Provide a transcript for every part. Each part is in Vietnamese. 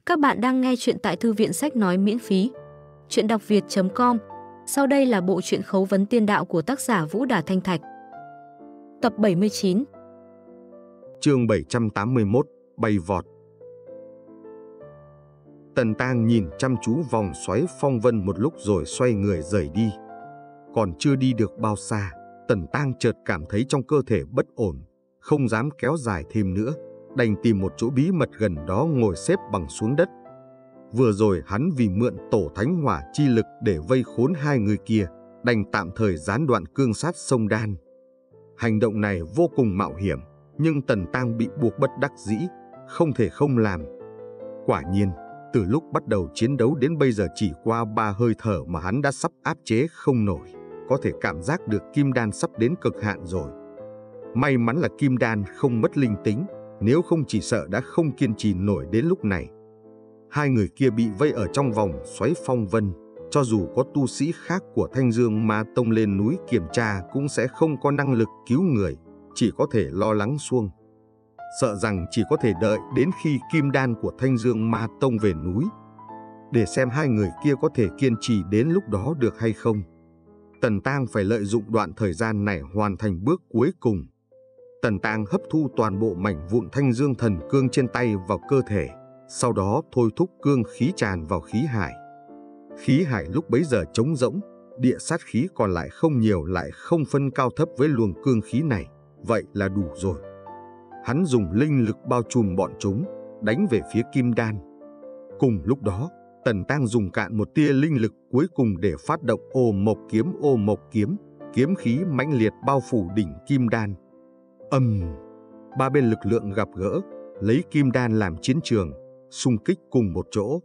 Các bạn đang nghe chuyện tại thư viện sách nói miễn phí. Chuyện đọc việt.com. Sau đây là bộ truyện Khấu vấn tiên đạo của tác giả Vũ Đà Thanh Thạch. Tập 79. Chương 781, bay vọt. Tần Tang nhìn chăm chú vòng xoáy phong vân một lúc rồi xoay người rời đi. Còn chưa đi được bao xa, Tần Tang chợt cảm thấy trong cơ thể bất ổn, không dám kéo dài thêm nữa, đành tìm một chỗ bí mật gần đó ngồi xếp bằng xuống đất. Vừa rồi hắn vì mượn tổ thánh hỏa chi lực để vây khốn hai người kia, đành tạm thời gián đoạn cương sát sông Đan. Hành động này vô cùng mạo hiểm, nhưng Tần Tang bị buộc bất đắc dĩ, không thể không làm. Quả nhiên, từ lúc bắt đầu chiến đấu đến bây giờ chỉ qua 3 hơi thở mà hắn đã sắp áp chế không nổi, có thể cảm giác được kim đan sắp đến cực hạn rồi. May mắn là kim đan không mất linh tính, nếu không chỉ sợ đã không kiên trì nổi đến lúc này. Hai người kia bị vây ở trong vòng xoáy phong vân, cho dù có tu sĩ khác của Thanh Dương Ma Tông lên núi kiểm tra cũng sẽ không có năng lực cứu người, chỉ có thể lo lắng suông. Sợ rằng chỉ có thể đợi đến khi kim đan của Thanh Dương Ma Tông về núi, để xem hai người kia có thể kiên trì đến lúc đó được hay không. Tần Tang phải lợi dụng đoạn thời gian này hoàn thành bước cuối cùng. Tần Tang hấp thu toàn bộ mảnh vụn Thanh Dương thần cương trên tay vào cơ thể, sau đó thôi thúc cương khí tràn vào khí hải. Khí hải lúc bấy giờ trống rỗng, địa sát khí còn lại không nhiều, lại không phân cao thấp với luồng cương khí này, vậy là đủ rồi. Hắn dùng linh lực bao trùm bọn chúng, đánh về phía kim đan. Cùng lúc đó, Tần Tang dùng cạn một tia linh lực cuối cùng để phát động ô mộc kiếm, kiếm khí mãnh liệt bao phủ đỉnh kim đan. Ba bên lực lượng gặp gỡ, lấy kim đan làm chiến trường, xung kích cùng một chỗ.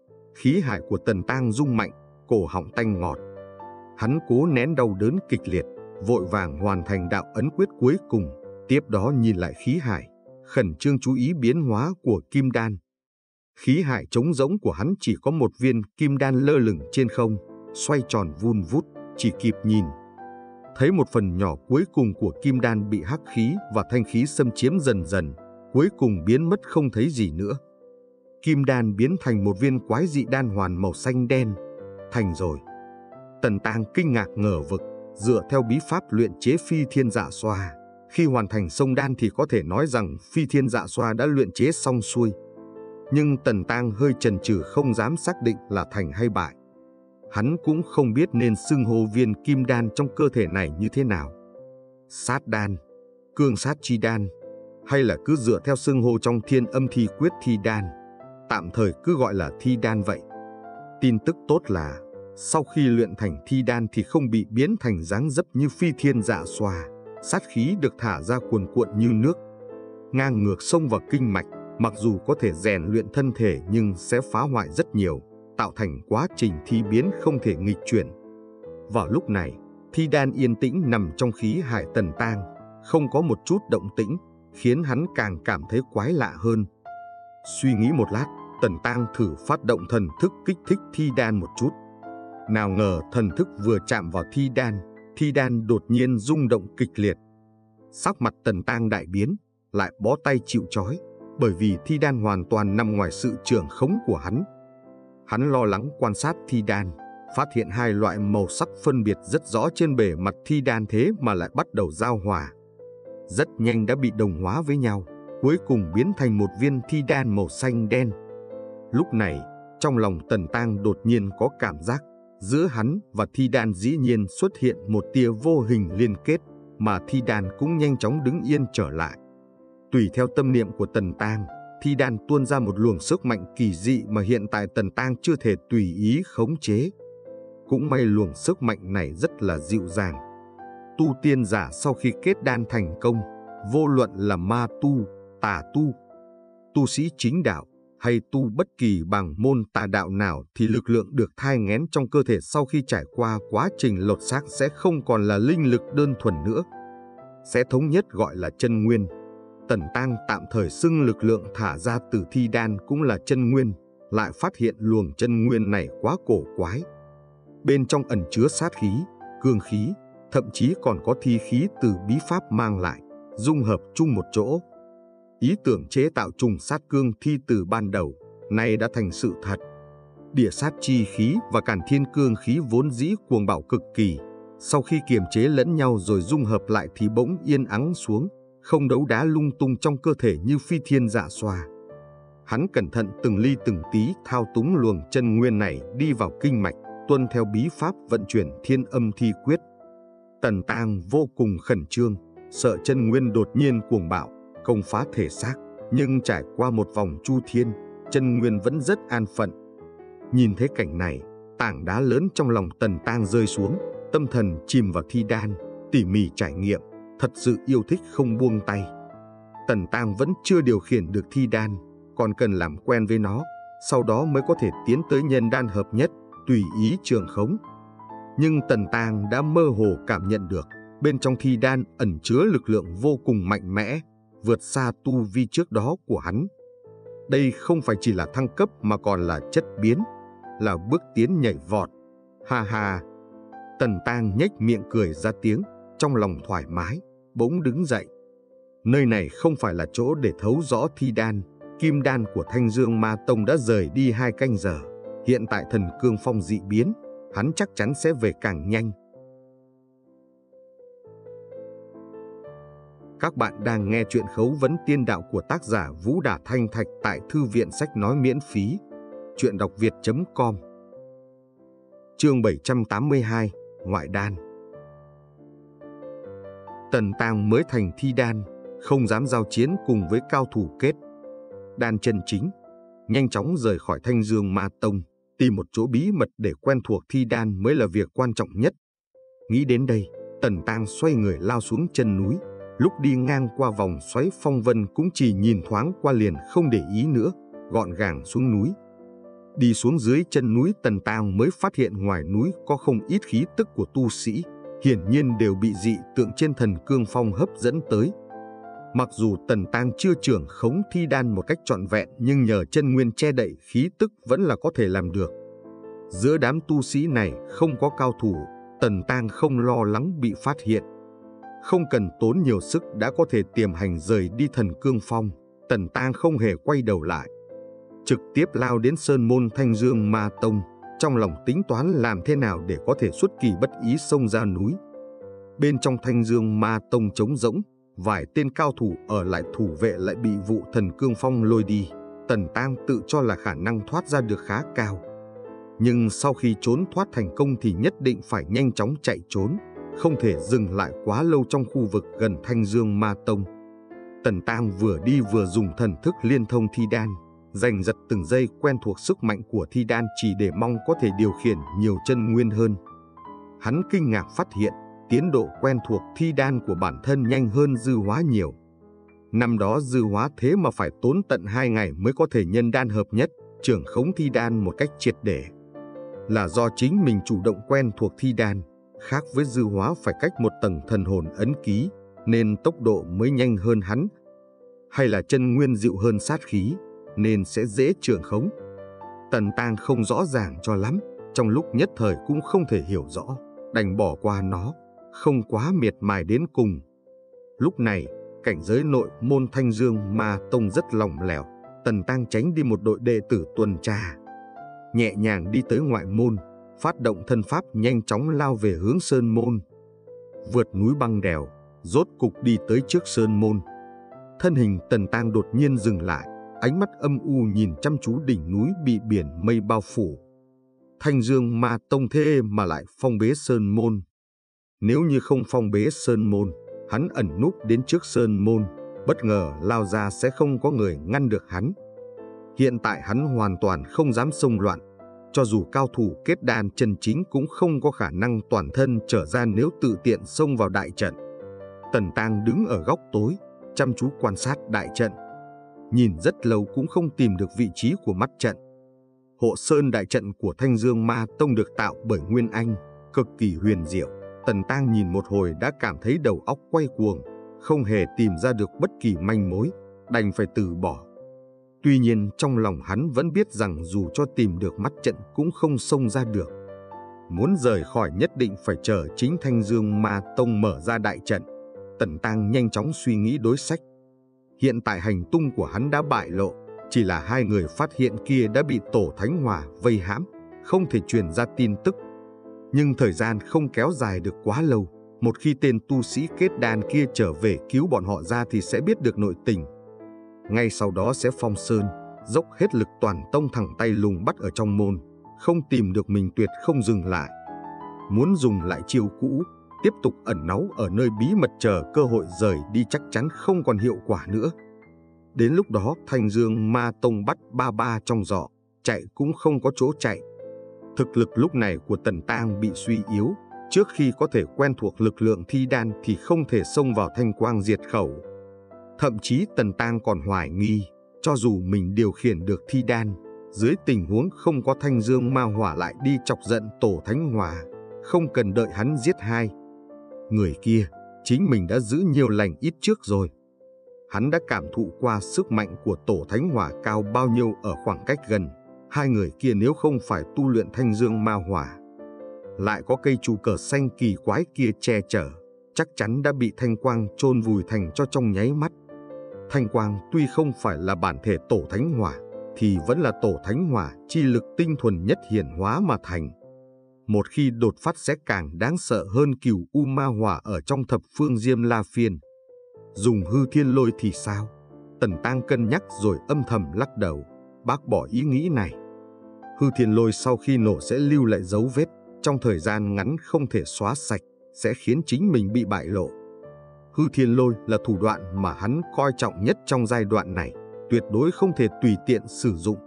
Khí hải của Tần Tang rung mạnh, cổ họng tanh ngọt. Hắn cố nén đau đớn kịch liệt, vội vàng hoàn thành đạo ấn quyết cuối cùng, tiếp đó nhìn lại khí hải, khẩn trương chú ý biến hóa của kim đan. Khí hải trống rỗng của hắn chỉ có một viên kim đan lơ lửng trên không, xoay tròn vun vút, chỉ kịp nhìn thấy một phần nhỏ cuối cùng của kim đan bị hắc khí và thanh khí xâm chiếm dần dần, cuối cùng biến mất không thấy gì nữa. Kim đan biến thành một viên quái dị đan hoàn màu xanh đen. Thành rồi. Tần Tang kinh ngạc ngờ vực, dựa theo bí pháp luyện chế phi thiên dạ xoa, khi hoàn thành sông đan thì có thể nói rằng phi thiên dạ xoa đã luyện chế xong xuôi. Nhưng Tần Tang hơi chần chừ không dám xác định là thành hay bại. Hắn cũng không biết nên xưng hô viên kim đan trong cơ thể này như thế nào. Sát đan, cương sát chi đan, hay là cứ dựa theo xưng hô trong Thiên Âm Thi Quyết thi đan, tạm thời cứ gọi là thi đan vậy. Tin tức tốt là sau khi luyện thành thi đan thì không bị biến thành dáng dấp như phi thiên dạ xoa, sát khí được thả ra cuồn cuộn như nước, ngang ngược xông vào kinh mạch. Mặc dù có thể rèn luyện thân thể nhưng sẽ phá hoại rất nhiều, tạo thành quá trình thi biến không thể nghịch chuyển. Vào lúc này, thi đan yên tĩnh nằm trong khí hải Tần Tang, không có một chút động tĩnh, khiến hắn càng cảm thấy quái lạ hơn. Suy nghĩ một lát, Tần Tang thử phát động thần thức kích thích thi đan một chút. Nào ngờ thần thức vừa chạm vào thi đan đột nhiên rung động kịch liệt. Sắc mặt Tần Tang đại biến, lại bó tay chịu trói, bởi vì thi đan hoàn toàn nằm ngoài sự trưởng khống của hắn. Hắn lo lắng quan sát thi đan, phát hiện hai loại màu sắc phân biệt rất rõ trên bề mặt thi đan, thế mà lại bắt đầu giao hòa. Rất nhanh đã bị đồng hóa với nhau, cuối cùng biến thành một viên thi đan màu xanh đen. Lúc này, trong lòng Tần Tang đột nhiên có cảm giác, giữa hắn và thi đan dĩ nhiên xuất hiện một tia vô hình liên kết, mà thi đan cũng nhanh chóng đứng yên trở lại. Tùy theo tâm niệm của Tần Tang, thi đan tuôn ra một luồng sức mạnh kỳ dị mà hiện tại Tần Tang chưa thể tùy ý khống chế. Cũng may luồng sức mạnh này rất là dịu dàng. Tu tiên giả sau khi kết đan thành công, vô luận là ma tu, tà tu, tu sĩ chính đạo hay tu bất kỳ bằng môn tà đạo nào thì lực lượng được thai nghén trong cơ thể sau khi trải qua quá trình lột xác sẽ không còn là linh lực đơn thuần nữa, sẽ thống nhất gọi là chân nguyên. Tần Tang tạm thời xưng lực lượng thả ra từ thi đan cũng là chân nguyên, lại phát hiện luồng chân nguyên này quá cổ quái. Bên trong ẩn chứa sát khí, cương khí, thậm chí còn có thi khí từ bí pháp mang lại, dung hợp chung một chỗ. Ý tưởng chế tạo trùng sát cương thi từ ban đầu, nay đã thành sự thật. Địa sát chi khí và Càn Thiên Cương khí vốn dĩ cuồng bạo cực kỳ, sau khi kiềm chế lẫn nhau rồi dung hợp lại thì bỗng yên ắng xuống, không đấu đá lung tung trong cơ thể như phi thiên dạ xoa. Hắn cẩn thận từng ly từng tí thao túng luồng chân nguyên này đi vào kinh mạch, tuân theo bí pháp vận chuyển Thiên Âm Thi Quyết. Tần Tang vô cùng khẩn trương, sợ chân nguyên đột nhiên cuồng bạo, công phá thể xác, nhưng trải qua một vòng chu thiên, chân nguyên vẫn rất an phận. Nhìn thấy cảnh này, tảng đá lớn trong lòng Tần Tang rơi xuống, tâm thần chìm vào thi đan, tỉ mỉ trải nghiệm, thật sự yêu thích không buông tay. Tần Tang vẫn chưa điều khiển được thi đan, còn cần làm quen với nó, sau đó mới có thể tiến tới nhân đan hợp nhất, tùy ý trường khống. Nhưng Tần Tang đã mơ hồ cảm nhận được, bên trong thi đan ẩn chứa lực lượng vô cùng mạnh mẽ, vượt xa tu vi trước đó của hắn. Đây không phải chỉ là thăng cấp mà còn là chất biến, là bước tiến nhảy vọt. Ha ha! Tần Tang nhếch miệng cười ra tiếng, trong lòng thoải mái, bỗng đứng dậy. Nơi này không phải là chỗ để thấu rõ thi đan, kim đan của Thanh Dương Ma Tông đã rời đi 2 canh giờ. Hiện tại thần cương phong dị biến, hắn chắc chắn sẽ về càng nhanh. Các bạn đang nghe chuyện Khấu vấn tiên đạo của tác giả Vũ Đả Thanh Thạch tại Thư viện Sách Nói miễn phí. Chuyện đọc việt.com. Chương 782, Ngoại đan. Tần Tang mới thành thi đan, không dám giao chiến cùng với cao thủ kết đan chân chính, nhanh chóng rời khỏi Thanh Dương Ma Tông, tìm một chỗ bí mật để quen thuộc thi đan mới là việc quan trọng nhất. Nghĩ đến đây, Tần Tang xoay người lao xuống chân núi. Lúc đi ngang qua vòng xoáy phong vân cũng chỉ nhìn thoáng qua liền không để ý nữa, gọn gàng xuống núi. Đi xuống dưới chân núi, Tần Tang mới phát hiện ngoài núi có không ít khí tức của tu sĩ, hiển nhiên đều bị dị tượng trên thần cương phong hấp dẫn tới. Mặc dù Tần Tang chưa trưởng khống thi đan một cách trọn vẹn, nhưng nhờ chân nguyên che đậy khí tức vẫn là có thể làm được. Giữa đám tu sĩ này không có cao thủ, Tần Tang không lo lắng bị phát hiện. Không cần tốn nhiều sức đã có thể tiềm hành rời đi thần cương phong, Tần Tang không hề quay đầu lại. Trực tiếp lao đến sơn môn Thanh Dương Ma Tông, trong lòng tính toán làm thế nào để có thể xuất kỳ bất ý xông ra núi. Bên trong Thanh Dương Ma Tông trống rỗng, vài tên cao thủ ở lại thủ vệ lại bị vụ thần cương phong lôi đi. Tần Tang tự cho là khả năng thoát ra được khá cao. Nhưng sau khi trốn thoát thành công thì nhất định phải nhanh chóng chạy trốn, không thể dừng lại quá lâu trong khu vực gần Thanh Dương Ma Tông. Tần Tang vừa đi vừa dùng thần thức liên thông thi đan, giành giật từng giây quen thuộc sức mạnh của thi đan chỉ để mong có thể điều khiển nhiều chân nguyên hơn. Hắn kinh ngạc phát hiện, tiến độ quen thuộc thi đan của bản thân nhanh hơn Dư Hóa nhiều. Năm đó Dư Hóa thế mà phải tốn tận 2 ngày mới có thể nhân đan hợp nhất, trưởng khống thi đan một cách triệt để. Là do chính mình chủ động quen thuộc thi đan, khác với Dư Hóa phải cách một tầng thần hồn ấn ký, nên tốc độ mới nhanh hơn hắn. Hay là chân nguyên dịu hơn sát khí, nên sẽ dễ trưởng khống. Tần Tang không rõ ràng cho lắm, trong lúc nhất thời cũng không thể hiểu rõ, đành bỏ qua nó, không quá miệt mài đến cùng. Lúc này, cảnh giới nội môn Thanh Dương Ma Tông rất lỏng lẻo, Tần Tang tránh đi một đội đệ tử tuần tra, nhẹ nhàng đi tới ngoại môn, phát động thân pháp nhanh chóng lao về hướng sơn môn. Vượt núi băng đèo, rốt cục đi tới trước sơn môn. Thân hình Tần Tang đột nhiên dừng lại, ánh mắt âm u nhìn chăm chú đỉnh núi bị biển mây bao phủ. Thanh Dương Ma Tông thế mà lại phong bế sơn môn. Nếu như không phong bế sơn môn, hắn ẩn núp đến trước sơn môn, bất ngờ lao ra sẽ không có người ngăn được hắn. Hiện tại hắn hoàn toàn không dám xông loạn, cho dù cao thủ kết đan chân chính cũng không có khả năng toàn thân trở ra nếu tự tiện xông vào đại trận. Tần Tang đứng ở góc tối, chăm chú quan sát đại trận. Nhìn rất lâu cũng không tìm được vị trí của mắt trận. Hộ sơn đại trận của Thanh Dương Ma Tông được tạo bởi Nguyên Anh, cực kỳ huyền diệu. Tần Tang nhìn một hồi đã cảm thấy đầu óc quay cuồng, không hề tìm ra được bất kỳ manh mối, đành phải từ bỏ. Tuy nhiên trong lòng hắn vẫn biết rằng dù cho tìm được mắt trận cũng không xông ra được. Muốn rời khỏi nhất định phải chờ chính Thanh Dương Ma Tông mở ra đại trận. Tần Tang nhanh chóng suy nghĩ đối sách. Hiện tại hành tung của hắn đã bại lộ, Chỉ là hai người phát hiện kia đã bị Tổ Thánh Hỏa vây hãm, không thể truyền ra tin tức. Nhưng thời gian không kéo dài được quá lâu. Một khi tên tu sĩ kết đan kia trở về cứu bọn họ ra thì sẽ biết được nội tình. Ngay sau đó sẽ phong sơn, dốc hết lực toàn tông thẳng tay lùng bắt ở trong môn. Không tìm được mình tuyệt không dừng lại. Muốn dùng lại chiêu cũ, tiếp tục ẩn náu ở nơi bí mật chờ cơ hội rời đi chắc chắn không còn hiệu quả nữa. Đến lúc đó Thanh Dương Ma Tông bắt ba ba trong giỏ, chạy cũng không có chỗ chạy. Thực lực lúc này của Tần Tang bị suy yếu, trước khi có thể quen thuộc lực lượng thi đan thì không thể xông vào Thanh Quang diệt khẩu. Thậm chí Tần Tang còn hoài nghi, cho dù mình điều khiển được thi đan, dưới tình huống không có Thanh Dương Ma Hỏa lại đi chọc giận Tổ Thánh Hỏa, không cần đợi hắn giết hai người kia, chính mình đã giữ nhiều lành ít trước rồi. Hắn đã cảm thụ qua sức mạnh của Tổ Thánh Hỏa cao bao nhiêu ở khoảng cách gần. Hai người kia nếu không phải tu luyện Thanh Dương Ma Hỏa, lại có cây trụ cờ xanh kỳ quái kia che chở, chắc chắn đã bị Thanh Quang chôn vùi thành cho trong nháy mắt. Thanh Quang tuy không phải là bản thể Tổ Thánh Hỏa, thì vẫn là Tổ Thánh Hỏa chi lực tinh thuần nhất hiển hóa mà thành. Một khi đột phát sẽ càng đáng sợ hơn Cửu U Ma Hỏa ở trong thập phương Diêm La Phiên. Dùng Hư Thiên Lôi thì sao? Tần Tang cân nhắc rồi âm thầm lắc đầu, bác bỏ ý nghĩ này. Hư Thiên Lôi sau khi nổ sẽ lưu lại dấu vết, trong thời gian ngắn không thể xóa sạch, sẽ khiến chính mình bị bại lộ. Hư Thiên Lôi là thủ đoạn mà hắn coi trọng nhất trong giai đoạn này, tuyệt đối không thể tùy tiện sử dụng.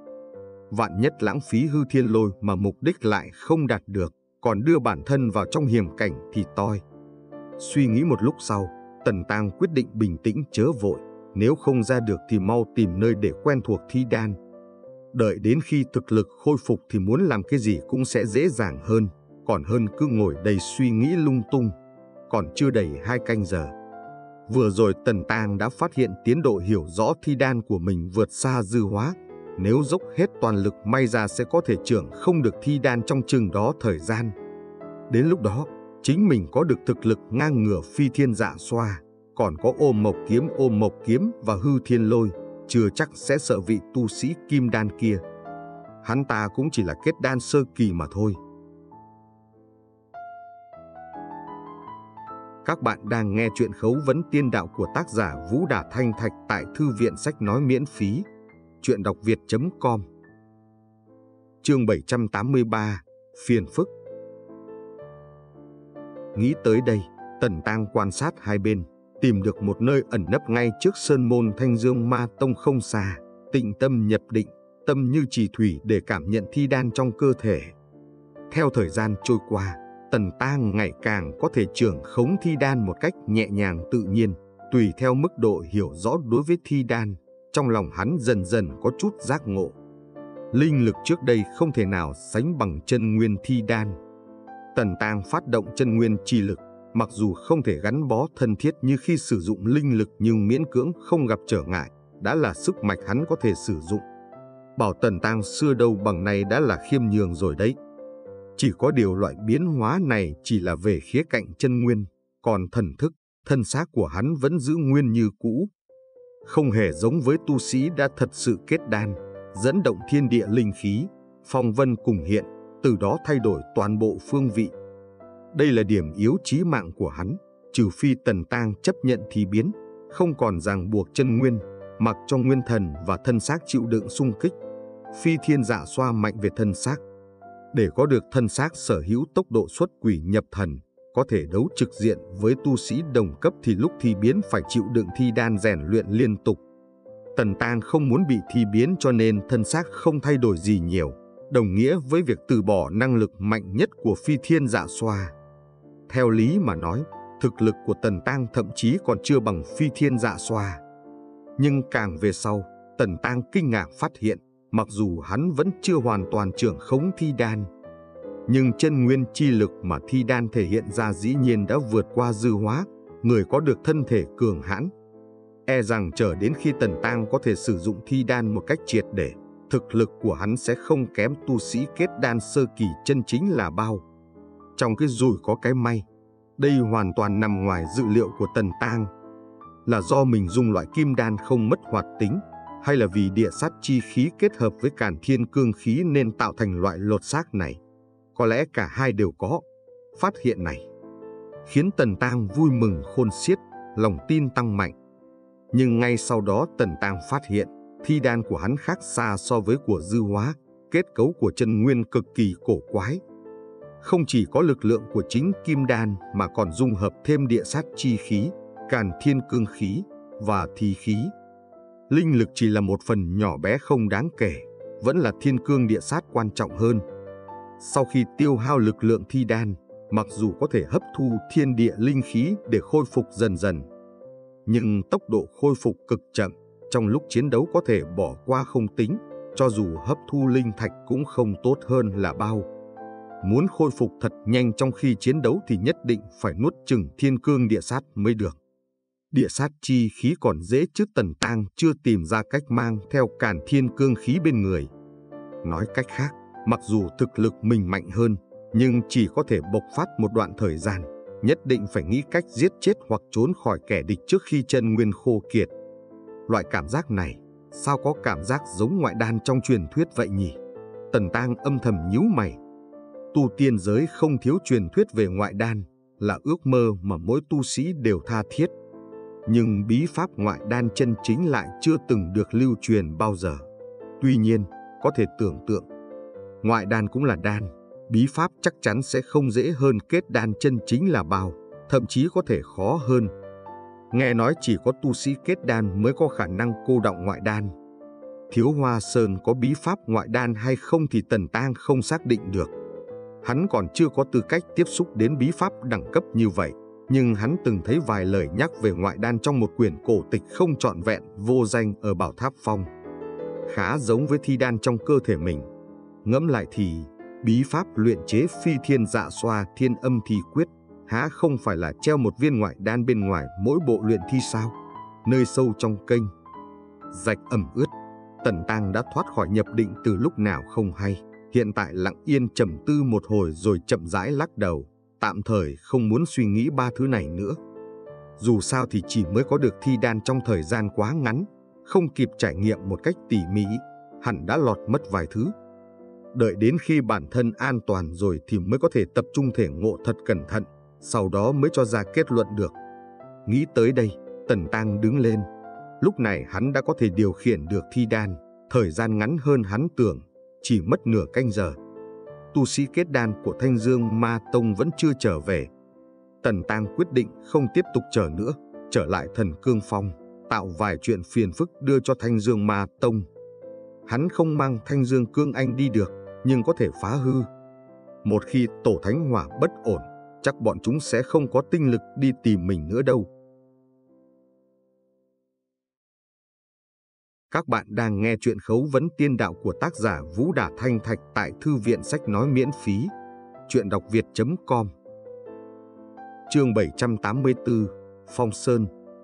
Vạn nhất lãng phí Hư Thiên Lôi mà mục đích lại không đạt được, còn đưa bản thân vào trong hiểm cảnh thì toi. Suy nghĩ một lúc sau, Tần Tang quyết định bình tĩnh chớ vội, nếu không ra được thì mau tìm nơi để quen thuộc thi đan. Đợi đến khi thực lực khôi phục thì muốn làm cái gì cũng sẽ dễ dàng hơn, còn hơn cứ ngồi đây suy nghĩ lung tung. Còn chưa đầy 2 canh giờ. Vừa rồi Tần Tang đã phát hiện tiến độ hiểu rõ thi đan của mình vượt xa Dư Hóa. Nếu dốc hết toàn lực may ra sẽ có thể trưởng không được thi đan trong chừng đó thời gian. Đến lúc đó, chính mình có được thực lực ngang ngửa Phi Thiên Dạ Xoa, còn có Ôm Mộc Kiếm và Hư Thiên Lôi, chưa chắc sẽ sợ vị tu sĩ kim đan kia. Hắn ta cũng chỉ là kết đan sơ kỳ mà thôi. Các bạn đang nghe chuyện Khấu vấn tiên đạo của tác giả Vũ Đà Thanh Thạch tại Thư viện Sách Nói miễn phí. Truyện.đọc.việt.com. Chương 783, Phiền phức. Nghĩ tới đây, Tần Tang quan sát hai bên, tìm được một nơi ẩn nấp ngay trước sơn môn Thanh Dương Ma Tông không xa, tĩnh tâm nhập định, tâm như trì thủy để cảm nhận thi đan trong cơ thể. Theo thời gian trôi qua, Tần Tang ngày càng có thể trưởng khống thi đan một cách nhẹ nhàng tự nhiên, tùy theo mức độ hiểu rõ đối với thi đan. Trong lòng hắn dần dần có chút giác ngộ. Linh lực trước đây không thể nào sánh bằng chân nguyên thi đan. Tần Tang phát động chân nguyên chi lực, mặc dù không thể gắn bó thân thiết như khi sử dụng linh lực nhưng miễn cưỡng không gặp trở ngại, đã là sức mạch hắn có thể sử dụng. Bảo Tần Tang xưa đâu bằng nay đã là khiêm nhường rồi đấy. Chỉ có điều loại biến hóa này chỉ là về khía cạnh chân nguyên, còn thần thức, thân xác của hắn vẫn giữ nguyên như cũ. Không hề giống với tu sĩ đã thật sự kết đan, dẫn động thiên địa linh khí, phong vân cùng hiện, từ đó thay đổi toàn bộ phương vị. Đây là điểm yếu chí mạng của hắn, trừ phi Tần Tang chấp nhận thì biến, không còn ràng buộc chân nguyên, mặc cho nguyên thần và thân xác chịu đựng xung kích. Phi Thiên Dạ Xoa mạnh về thân xác. Để có được thân xác sở hữu tốc độ xuất quỷ nhập thần, có thể đấu trực diện với tu sĩ đồng cấp thì lúc thi biến phải chịu đựng thi đan rèn luyện liên tục. Tần Tang không muốn bị thi biến cho nên thân xác không thay đổi gì nhiều, đồng nghĩa với việc từ bỏ năng lực mạnh nhất của Phi Thiên Dạ Xoa. Theo lý mà nói, thực lực của Tần Tang thậm chí còn chưa bằng Phi Thiên Dạ Xoa. Nhưng càng về sau, Tần Tang kinh ngạc phát hiện, mặc dù hắn vẫn chưa hoàn toàn trưởng khống thi đan, nhưng chân nguyên chi lực mà thi đan thể hiện ra dĩ nhiên đã vượt qua Dư Hóa, người có được thân thể cường hãn. E rằng chờ đến khi Tần Tang có thể sử dụng thi đan một cách triệt để, thực lực của hắn sẽ không kém tu sĩ kết đan sơ kỳ chân chính là bao. Trong cái rủi có cái may, đây hoàn toàn nằm ngoài dự liệu của Tần Tang. Là do mình dùng loại kim đan không mất hoạt tính, Hay là vì địa sát chi khí kết hợp với càn thiên cương khí nên tạo thành loại lột xác này? Có lẽ cả hai đều có. Phát hiện này khiến Tần Tang vui mừng khôn xiết, lòng tin tăng mạnh. Nhưng ngay sau đó Tần Tang phát hiện thi đan của hắn khác xa so với của Dư Hóa, kết cấu của chân nguyên cực kỳ cổ quái. Không chỉ có lực lượng của chính kim đan mà còn dung hợp thêm địa sát chi khí, càn thiên cương khí và thi khí. Linh lực chỉ là một phần nhỏ bé không đáng kể, vẫn là thiên cương địa sát quan trọng hơn. Sau khi tiêu hao lực lượng thi đan, mặc dù có thể hấp thu thiên địa linh khí để khôi phục dần dần, nhưng tốc độ khôi phục cực chậm, trong lúc chiến đấu có thể bỏ qua không tính, cho dù hấp thu linh thạch cũng không tốt hơn là bao. Muốn khôi phục thật nhanh trong khi chiến đấu thì nhất định phải nuốt chửng thiên cương địa sát mới được. Địa sát chi khí còn dễ chứ Tần Tang chưa tìm ra cách mang theo càn thiên cương khí bên người. Nói cách khác, mặc dù thực lực mình mạnh hơn, nhưng chỉ có thể bộc phát một đoạn thời gian, nhất định phải nghĩ cách giết chết hoặc trốn khỏi kẻ địch trước khi chân nguyên khô kiệt. Loại cảm giác này, sao có cảm giác giống ngoại đan trong truyền thuyết vậy nhỉ? Tần Tang âm thầm nhíu mày. Tu tiên giới không thiếu truyền thuyết về ngoại đan, là ước mơ mà mỗi tu sĩ đều tha thiết. Nhưng bí pháp ngoại đan chân chính lại chưa từng được lưu truyền bao giờ. Tuy nhiên, có thể tưởng tượng, ngoại đan cũng là đan, bí pháp chắc chắn sẽ không dễ hơn kết đan chân chính là bao, thậm chí có thể khó hơn. Nghe nói chỉ có tu sĩ kết đan mới có khả năng cô đọng ngoại đan. Thiếu Hoa Sơn có bí pháp ngoại đan hay không thì Tần Tang không xác định được. Hắn còn chưa có tư cách tiếp xúc đến bí pháp đẳng cấp như vậy, nhưng hắn từng thấy vài lời nhắc về ngoại đan trong một quyển cổ tịch không trọn vẹn vô danh ở Bảo Tháp Phong. Khá giống với thi đan trong cơ thể mình. Ngẫm lại thì bí pháp luyện chế phi thiên dạ xoa thiên âm thi quyết há không phải là treo một viên ngoại đan bên ngoài mỗi bộ luyện thi sao? Nơi sâu trong kênh rạch ẩm ướt, Tần Tang đã thoát khỏi nhập định từ lúc nào không hay. Hiện tại lặng yên trầm tư một hồi rồi chậm rãi lắc đầu, tạm thời không muốn suy nghĩ ba thứ này nữa. Dù sao thì chỉ mới có được thi đan trong thời gian quá ngắn, không kịp trải nghiệm một cách tỉ mỉ, hẳn đã lọt mất vài thứ. Đợi đến khi bản thân an toàn rồi thì mới có thể tập trung thể ngộ thật cẩn thận, sau đó mới cho ra kết luận được. Nghĩ tới đây, Tần Tang đứng lên. Lúc này hắn đã có thể điều khiển được thi đan, thời gian ngắn hơn hắn tưởng, chỉ mất nửa canh giờ. Tu sĩ kết đan của Thanh Dương Ma Tông vẫn chưa trở về. Tần Tang quyết định không tiếp tục chờ nữa, trở lại Thần Cương Phong, tạo vài chuyện phiền phức đưa cho Thanh Dương Ma Tông. Hắn không mang Thanh Dương Cương Anh đi được, nhưng có thể phá hư. Một khi tổ thánh hỏa bất ổn, chắc bọn chúng sẽ không có tinh lực đi tìm mình nữa đâu. Các bạn đang nghe chuyện Khấu vấn tiên đạo của tác giả Vũ Đả Thanh Thạch tại Thư viện Sách Nói miễn phí. Truyện.đọc.việt.com. Chương 784, Phong Sơn.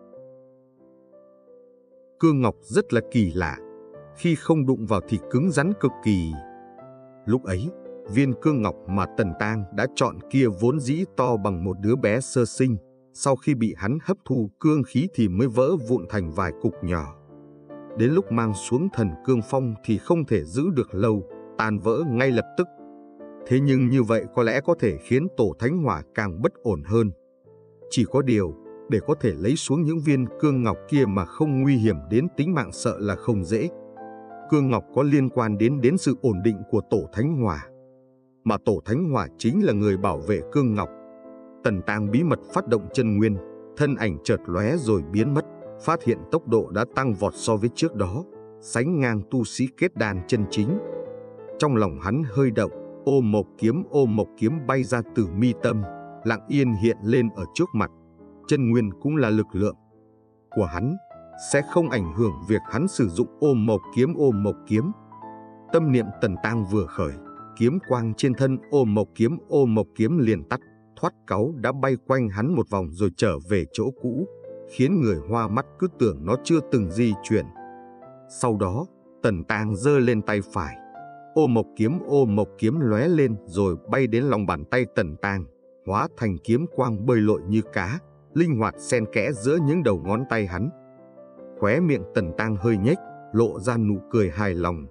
Cương ngọc rất là kỳ lạ, khi không đụng vào thì cứng rắn cực kỳ. Lúc ấy, viên cương ngọc mà Tần Tang đã chọn kia vốn dĩ to bằng một đứa bé sơ sinh, sau khi bị hắn hấp thu cương khí thì mới vỡ vụn thành vài cục nhỏ. Đến lúc mang xuống Thần Cương Phong thì không thể giữ được lâu, tan vỡ ngay lập tức. Thế nhưng như vậy có lẽ có thể khiến tổ thánh hỏa càng bất ổn hơn. Chỉ có điều, để có thể lấy xuống những viên cương ngọc kia mà không nguy hiểm đến tính mạng sợ là không dễ. Cương ngọc có liên quan đến sự ổn định của tổ thánh hỏa, mà tổ thánh hỏa chính là người bảo vệ cương ngọc. Tần Tang bí mật phát động chân nguyên, thân ảnh chợt lóe rồi biến mất, phát hiện tốc độ đã tăng vọt so với trước đó, sánh ngang tu sĩ kết đan chân chính. Trong lòng hắn hơi động, ô mộc kiếm bay ra từ mi tâm, lặng yên hiện lên ở trước mặt. Chân nguyên cũng là lực lượng của hắn, sẽ không ảnh hưởng việc hắn sử dụng ô mộc kiếm. Tâm niệm Tần Tang vừa khởi, kiếm quang trên thân ô mộc kiếm liền tắt, thoát cáu đã bay quanh hắn một vòng rồi trở về chỗ cũ, khiến người hoa mắt cứ tưởng nó chưa từng di chuyển. Sau đó, Tần Tang giơ lên tay phải, ô mộc kiếm lóe lên rồi bay đến lòng bàn tay Tần Tang, hóa thành kiếm quang bơi lội như cá, linh hoạt xen kẽ giữa những đầu ngón tay hắn. Khóe miệng Tần Tang hơi nhếch, lộ ra nụ cười hài lòng.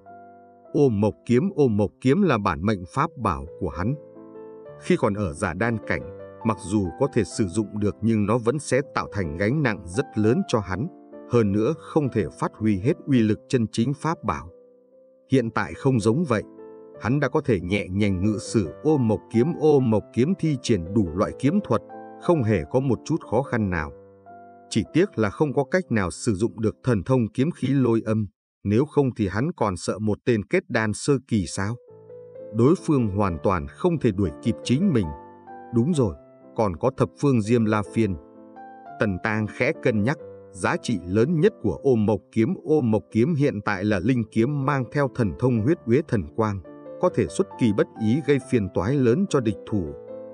Ô mộc kiếm là bản mệnh pháp bảo của hắn. Khi còn ở giả đan cảnh, mặc dù có thể sử dụng được nhưng nó vẫn sẽ tạo thành gánh nặng rất lớn cho hắn. Hơn nữa không thể phát huy hết uy lực chân chính pháp bảo. Hiện tại không giống vậy. Hắn đã có thể nhẹ nhàng ngự sử ô mộc kiếm thi triển đủ loại kiếm thuật, không hề có một chút khó khăn nào. Chỉ tiếc là không có cách nào sử dụng được thần thông kiếm khí lôi âm, nếu không thì hắn còn sợ một tên kết đan sơ kỳ sao? Đối phương hoàn toàn không thể đuổi kịp chính mình. Đúng rồi, còn có thập phương Diêm La Phiên. Tần Tang khẽ cân nhắc, giá trị lớn nhất của ô mộc kiếm hiện tại là linh kiếm mang theo thần thông huyết uế thần quang, có thể xuất kỳ bất ý gây phiền toái lớn cho địch thủ.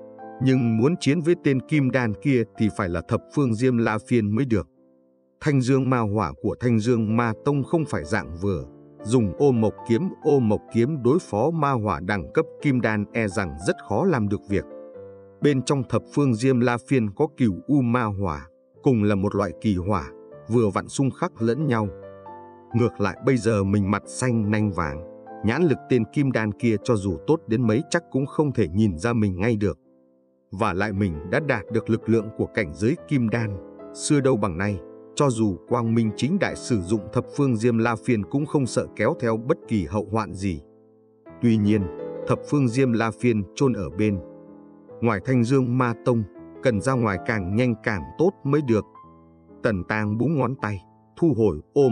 Nhưng muốn chiến với tên kim đan kia thì phải là thập phương Diêm La Phiên mới được. Thanh Dương Ma Hỏa của Thanh Dương Ma Tông không phải dạng vừa, dùng ô mộc kiếm đối phó ma hỏa đẳng cấp kim đan e rằng rất khó làm được việc. Bên trong thập phương Diêm La Phiên có Cửu U Ma Hỏa, cùng là một loại kỳ hỏa, vừa vặn xung khắc lẫn nhau. Ngược lại bây giờ mình mặt xanh nanh vàng, nhãn lực tên kim đan kia cho dù tốt đến mấy chắc cũng không thể nhìn ra mình ngay được. Và lại mình đã đạt được lực lượng của cảnh giới kim đan, xưa đâu bằng nay, cho dù quang minh chính đại sử dụng thập phương Diêm La Phiên cũng không sợ kéo theo bất kỳ hậu hoạn gì. Tuy nhiên, thập phương Diêm La Phiên chôn ở bên ngoài Thanh Dương Ma Tông, cần ra ngoài càng nhanh càng tốt mới được. Tần Tang búng ngón tay, thu hồi ô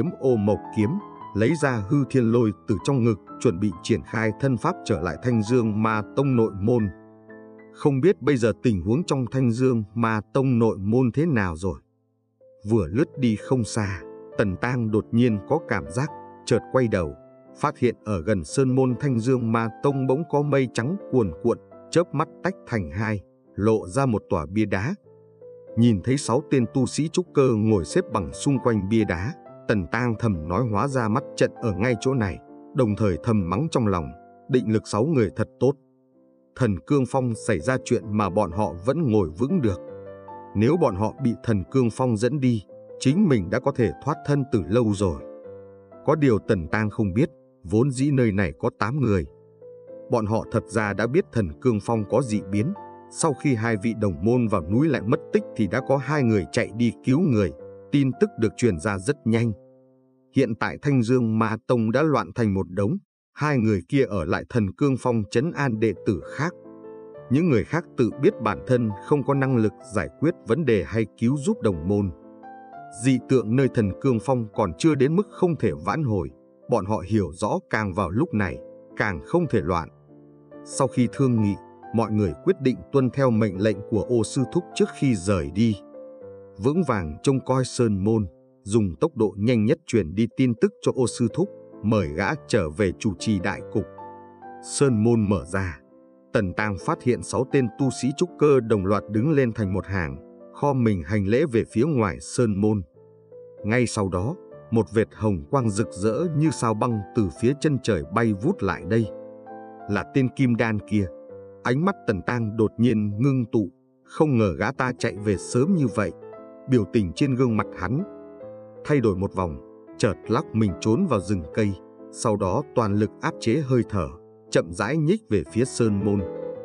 mộc kiếm, lấy ra hư thiên lôi từ trong ngực, chuẩn bị triển khai thân pháp trở lại Thanh Dương Ma Tông nội môn. Không biết bây giờ tình huống trong Thanh Dương Ma Tông nội môn thế nào rồi. Vừa lướt đi không xa, Tần Tang đột nhiên có cảm giác, chợt quay đầu, phát hiện ở gần sơn môn Thanh Dương Ma Tông bỗng có mây trắng cuồn cuộn, chớp mắt tách thành hai, lộ ra một tòa bia đá. Nhìn thấy 6 tên tu sĩ trúc cơ ngồi xếp bằng xung quanh bia đá, Tần Tang thầm nói hóa ra mắt trận ở ngay chỗ này, đồng thời thầm mắng trong lòng, định lực 6 người thật tốt. Thần Cương Phong xảy ra chuyện mà bọn họ vẫn ngồi vững được. Nếu bọn họ bị Thần Cương Phong dẫn đi, chính mình đã có thể thoát thân từ lâu rồi. Có điều Tần Tang không biết, vốn dĩ nơi này có 8 người. Bọn họ thật ra đã biết Thần Cương Phong có dị biến. Sau khi 2 vị đồng môn vào núi lại mất tích thì đã có 2 người chạy đi cứu người. Tin tức được truyền ra rất nhanh. Hiện tại Thanh Dương Ma Tông đã loạn thành một đống. 2 người kia ở lại Thần Cương Phong trấn an đệ tử khác. Những người khác tự biết bản thân không có năng lực giải quyết vấn đề hay cứu giúp đồng môn. Dị tượng nơi Thần Cương Phong còn chưa đến mức không thể vãn hồi. Bọn họ hiểu rõ càng vào lúc này, càng không thể loạn. Sau khi thương nghị, mọi người quyết định tuân theo mệnh lệnh của Ô Sư Thúc trước khi rời đi. Vững vàng trông coi sơn môn, dùng tốc độ nhanh nhất truyền đi tin tức cho Ô Sư Thúc, mời gã trở về chủ trì đại cục. Sơn môn mở ra, Tần Tang phát hiện 6 tên tu sĩ trúc cơ đồng loạt đứng lên thành một hàng, khom mình hành lễ về phía ngoài sơn môn. Ngay sau đó, một vệt hồng quang rực rỡ như sao băng từ phía chân trời bay vút lại đây. Là tên kim đan kia. Ánh mắt Tần Tang đột nhiên ngưng tụ, không ngờ gã ta chạy về sớm như vậy. Biểu tình trên gương mặt hắn thay đổi một vòng, chợt lắc mình trốn vào rừng cây, sau đó toàn lực áp chế hơi thở, chậm rãi nhích về phía sơn môn.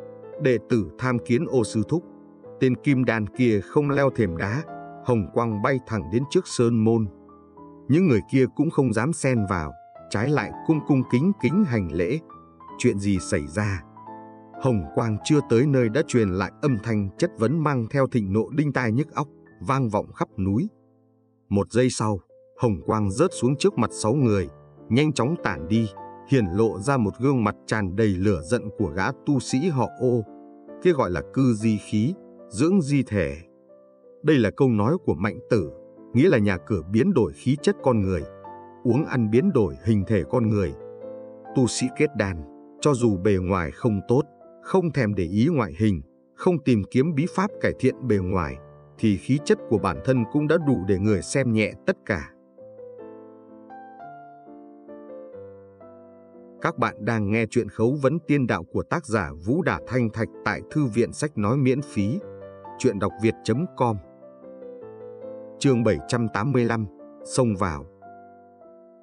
Đệ tử tham kiến Ô Sư Thúc. Tên kim đan kia không leo thềm đá, hồng quang bay thẳng đến trước sơn môn. Những người kia cũng không dám xen vào, trái lại cung kính kính hành lễ. Chuyện gì xảy ra? Hồng quang chưa tới nơi đã truyền lại âm thanh chất vấn mang theo thịnh nộ đinh tai nhức óc, vang vọng khắp núi. Một giây sau, hồng quang rớt xuống trước mặt 6 người, nhanh chóng tản đi, hiển lộ ra một gương mặt tràn đầy lửa giận của gã tu sĩ họ Ô. Kia gọi là cư di khí, dưỡng di thể. Đây là câu nói của Mạnh Tử, nghĩa là nhà cửa biến đổi khí chất con người, uống ăn biến đổi hình thể con người. Tu sĩ kết đan, cho dù bề ngoài không tốt, không thèm để ý ngoại hình, không tìm kiếm bí pháp cải thiện bề ngoài, thì khí chất của bản thân cũng đã đủ để người xem nhẹ tất cả. Các bạn đang nghe chuyện Khấu vấn tiên đạo của tác giả Vũ Đả Thanh Thạch tại Thư viện Sách Nói miễn phí. Chuyện đọc việt.com. Chương 785, xông vào.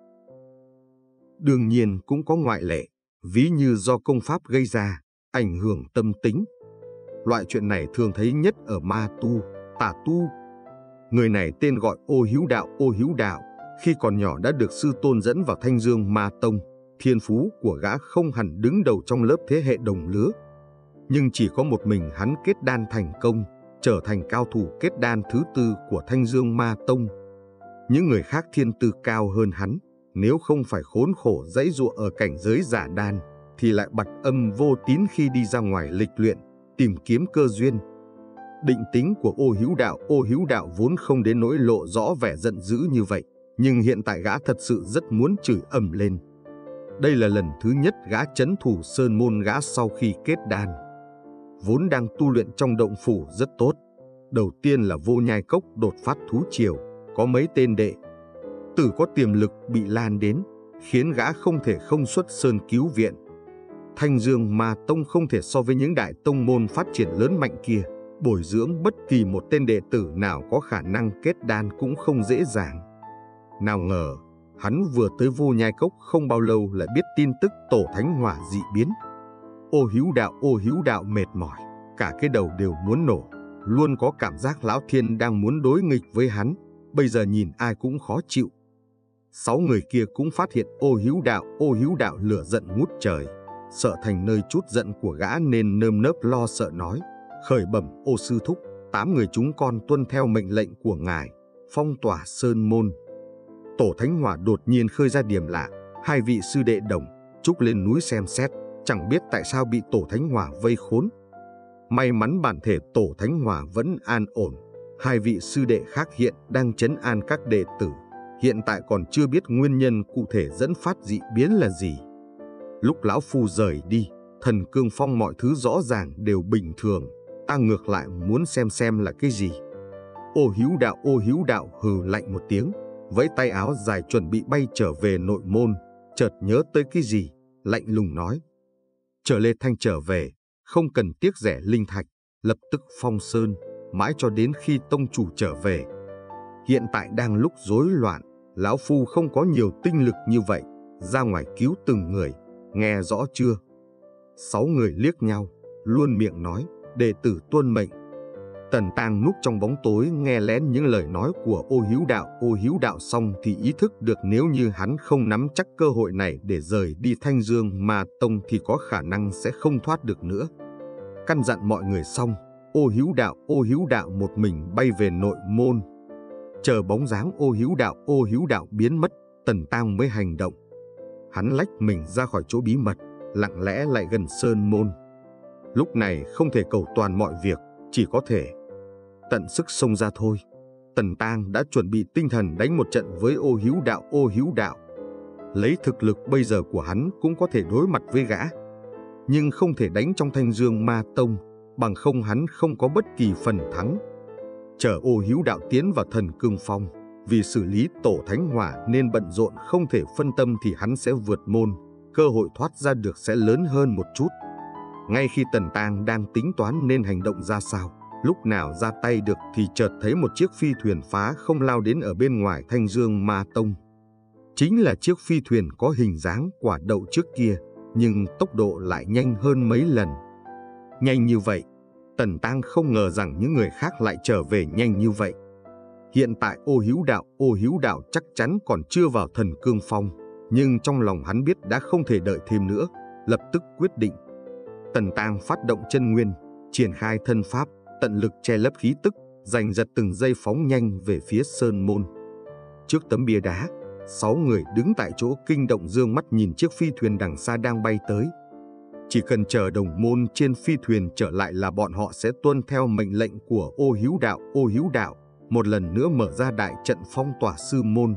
Đương nhiên cũng có ngoại lệ, ví như do công pháp gây ra, ảnh hưởng tâm tính. Loại chuyện này thường thấy nhất ở ma tu, tà tu. Người này tên gọi Ô Hiếu Đạo, khi còn nhỏ đã được sư tôn dẫn vào Thanh Dương Ma Tông. Thiên phú của gã không hẳn đứng đầu trong lớp thế hệ đồng lứa. Nhưng chỉ có một mình hắn kết đan thành công, trở thành cao thủ kết đan thứ 4 của Thanh Dương Ma Tông. Những người khác thiên tư cao hơn hắn, nếu không phải khốn khổ giãy giụa ở cảnh giới giả đan, thì lại bặt âm vô tín khi đi ra ngoài lịch luyện, tìm kiếm cơ duyên. Định tính của Ô Hiếu Đạo vốn không đến nỗi lộ rõ vẻ giận dữ như vậy, nhưng hiện tại gã thật sự rất muốn chửi ầm lên. Đây là lần thứ nhất gã trấn thủ sơn môn gã sau khi kết đan. Vốn đang tu luyện trong động phủ rất tốt. Đầu tiên là Vô Nhai Cốc đột phát thú triều, có mấy tên đệ tử có tiềm lực bị lan đến, khiến gã không thể không xuất sơn cứu viện. Thanh Dương Ma Tông không thể so với những đại tông môn phát triển lớn mạnh kia. Bồi dưỡng bất kỳ một tên đệ tử nào có khả năng kết đan cũng không dễ dàng. Nào ngờ, hắn vừa tới Vô Nhai Cốc không bao lâu lại biết tin tức tổ thánh hỏa dị biến. Ô Hiếu Đạo mệt mỏi, cả cái đầu đều muốn nổ, luôn có cảm giác lão thiên đang muốn đối nghịch với hắn, bây giờ nhìn ai cũng khó chịu. 6 người kia cũng phát hiện Ô Hiếu Đạo lửa giận ngút trời, sợ thành nơi trút giận của gã nên nơm nớp lo sợ nói: khởi bẩm Ô sư thúc, 8 người chúng con tuân theo mệnh lệnh của ngài, phong tỏa sơn môn. Tổ thánh hỏa đột nhiên khơi ra điểm lạ, 2 vị sư đệ đồng trúc lên núi xem xét, chẳng biết tại sao bị tổ thánh hỏa vây khốn. May mắn bản thể tổ thánh hỏa vẫn an ổn, 2 vị sư đệ khác hiện đang trấn an các đệ tử, hiện tại còn chưa biết nguyên nhân cụ thể dẫn phát dị biến là gì. Lúc lão phu rời đi, thần cương phong mọi thứ rõ ràng đều bình thường, ta ngược lại muốn xem là cái gì. Ô Hiếu Đạo hừ lạnh một tiếng, vẫy tay áo dài chuẩn bị bay trở về nội môn, chợt nhớ tới cái gì, lạnh lùng nói: chờ Lê Thanh trở về, không cần tiếc rẻ linh thạch, lập tức phong sơn, mãi cho đến khi tông chủ trở về. Hiện tại đang lúc rối loạn, lão phu không có nhiều tinh lực như vậy, ra ngoài cứu từng người, nghe rõ chưa? 6 người liếc nhau, luôn miệng nói: đệ tử tuân mệnh. Tần Tang núp trong bóng tối nghe lén những lời nói của Ô Hiếu Đạo xong thì ý thức được nếu như hắn không nắm chắc cơ hội này để rời đi Thanh Dương Ma Tông thì có khả năng sẽ không thoát được nữa. Căn dặn mọi người xong, Ô Hiếu Đạo một mình bay về nội môn. Chờ bóng dáng Ô Hiếu Đạo biến mất, Tần Tang mới hành động. Hắn lách mình ra khỏi chỗ bí mật, lặng lẽ lại gần sơn môn. Lúc này không thể cầu toàn mọi việc, chỉ có thể tận sức xông ra thôi. Tần Tang đã chuẩn bị tinh thần đánh một trận với Ô Hiếu Đạo. Lấy thực lực bây giờ của hắn cũng có thể đối mặt với gã, nhưng không thể đánh trong Thanh Dương Ma Tông, bằng không hắn không có bất kỳ phần thắng. Chờ Ô Hiếu Đạo tiến vào thần cương phong, vì xử lý tổ thánh hỏa nên bận rộn không thể phân tâm thì hắn sẽ vượt môn, cơ hội thoát ra được sẽ lớn hơn một chút. Ngay khi Tần Tang đang tính toán nên hành động ra sao, lúc nào ra tay được thì chợt thấy một chiếc phi thuyền phá không lao đến ở bên ngoài Thanh Dương Ma Tông. Chính là chiếc phi thuyền có hình dáng quả đậu trước kia, nhưng tốc độ lại nhanh hơn mấy lần. Nhanh như vậy, Tần Tang không ngờ rằng những người khác lại trở về nhanh như vậy. Hiện tại Ô Hiếu Đạo chắc chắn còn chưa vào thần cương phong, nhưng trong lòng hắn biết đã không thể đợi thêm nữa, lập tức quyết định. Tần Tang phát động chân nguyên, triển khai thân pháp, tận lực che lấp khí tức, giành giật từng giây phóng nhanh về phía sơn môn. Trước tấm bia đá, 6 người đứng tại chỗ kinh động dương mắt nhìn chiếc phi thuyền đằng xa đang bay tới. Chỉ cần chờ đồng môn trên phi thuyền trở lại là bọn họ sẽ tuân theo mệnh lệnh của Ô Hiếu Đạo, một lần nữa mở ra đại trận phong tỏa sư môn.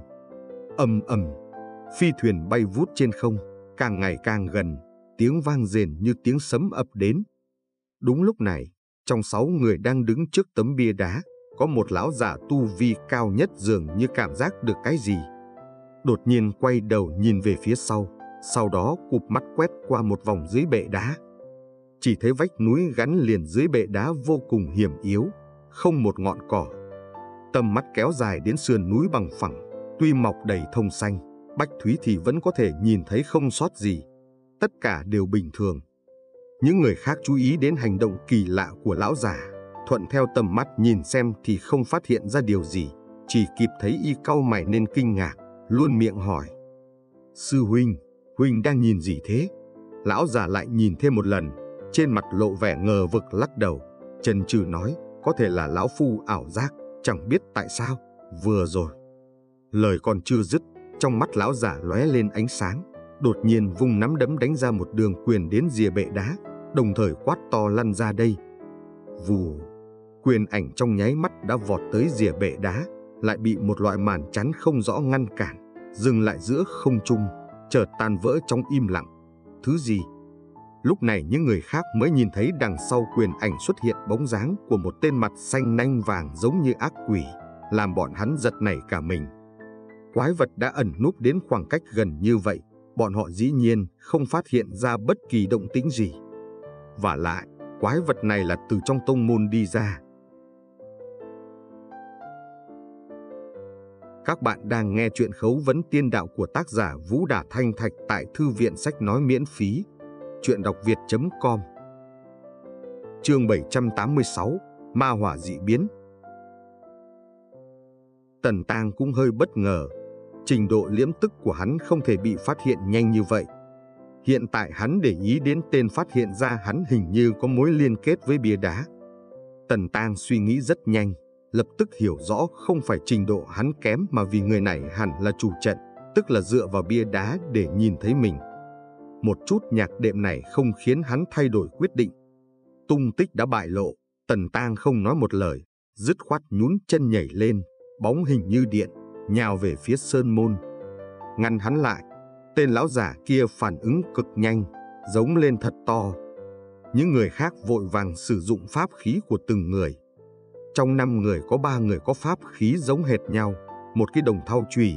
Ầm ầm, phi thuyền bay vút trên không, càng ngày càng gần, tiếng vang rền như tiếng sấm ập đến. Đúng lúc này, trong 6 người đang đứng trước tấm bia đá, có một lão giả tu vi cao nhất dường như cảm giác được cái gì. Đột nhiên quay đầu nhìn về phía sau đó cụp mắt quét qua một vòng dưới bệ đá. Chỉ thấy vách núi gắn liền dưới bệ đá vô cùng hiểm yếu, không một ngọn cỏ. Tầm mắt kéo dài đến sườn núi bằng phẳng, tuy mọc đầy thông xanh, Bách Thúy thì vẫn có thể nhìn thấy không sót gì. Tất cả đều bình thường. Những người khác chú ý đến hành động kỳ lạ của lão già, thuận theo tầm mắt nhìn xem thì không phát hiện ra điều gì, chỉ kịp thấy y cau mày nên kinh ngạc, luôn miệng hỏi: "Sư huynh, huynh đang nhìn gì thế?" Lão già lại nhìn thêm một lần, trên mặt lộ vẻ ngờ vực lắc đầu, chần chừ nói: "Có thể là lão phu ảo giác, chẳng biết tại sao, vừa rồi." Lời còn chưa dứt, trong mắt lão già lóe lên ánh sáng, đột nhiên vung nắm đấm đánh ra một đường quyền đến rìa bệ đá, đồng thời quát to: "Lăn ra đây!" Vù, quyền ảnh trong nháy mắt đã vọt tới rìa bệ đá, lại bị một loại màn chắn không rõ ngăn cản, dừng lại giữa không trung, chợt tan vỡ trong im lặng. Thứ gì? Lúc này những người khác mới nhìn thấy đằng sau quyền ảnh xuất hiện bóng dáng của một tên mặt xanh nanh vàng giống như ác quỷ, làm bọn hắn giật nảy cả mình. Quái vật đã ẩn núp đến khoảng cách gần như vậy, bọn họ dĩ nhiên không phát hiện ra bất kỳ động tĩnh gì. Vả lại, quái vật này là từ trong tông môn đi ra. Các bạn đang nghe truyện Khấu vấn tiên đạo của tác giả Vũ Đà Thanh Thạch tại thư viện sách nói miễn phí. Truyện.đọc.việt.com. Chương 786, Ma hỏa dị biến. Tần Tang cũng hơi bất ngờ, trình độ liễm tức của hắn không thể bị phát hiện nhanh như vậy. Hiện tại hắn để ý đến tên phát hiện ra hắn hình như có mối liên kết với bia đá. Tần Tang suy nghĩ rất nhanh, lập tức hiểu rõ không phải trình độ hắn kém mà vì người này hẳn là chủ trận, tức là dựa vào bia đá để nhìn thấy mình. Một chút nhạc đệm này không khiến hắn thay đổi quyết định. Tung tích đã bại lộ, Tần Tang không nói một lời, dứt khoát nhún chân nhảy lên, bóng hình như điện, nhào về phía sơn môn. Ngăn hắn lại, tên lão giả kia phản ứng cực nhanh, giống lên thật to. Những người khác vội vàng sử dụng pháp khí của từng người. Trong 5 người có 3 người có pháp khí giống hệt nhau, một cái đồng thau chùy.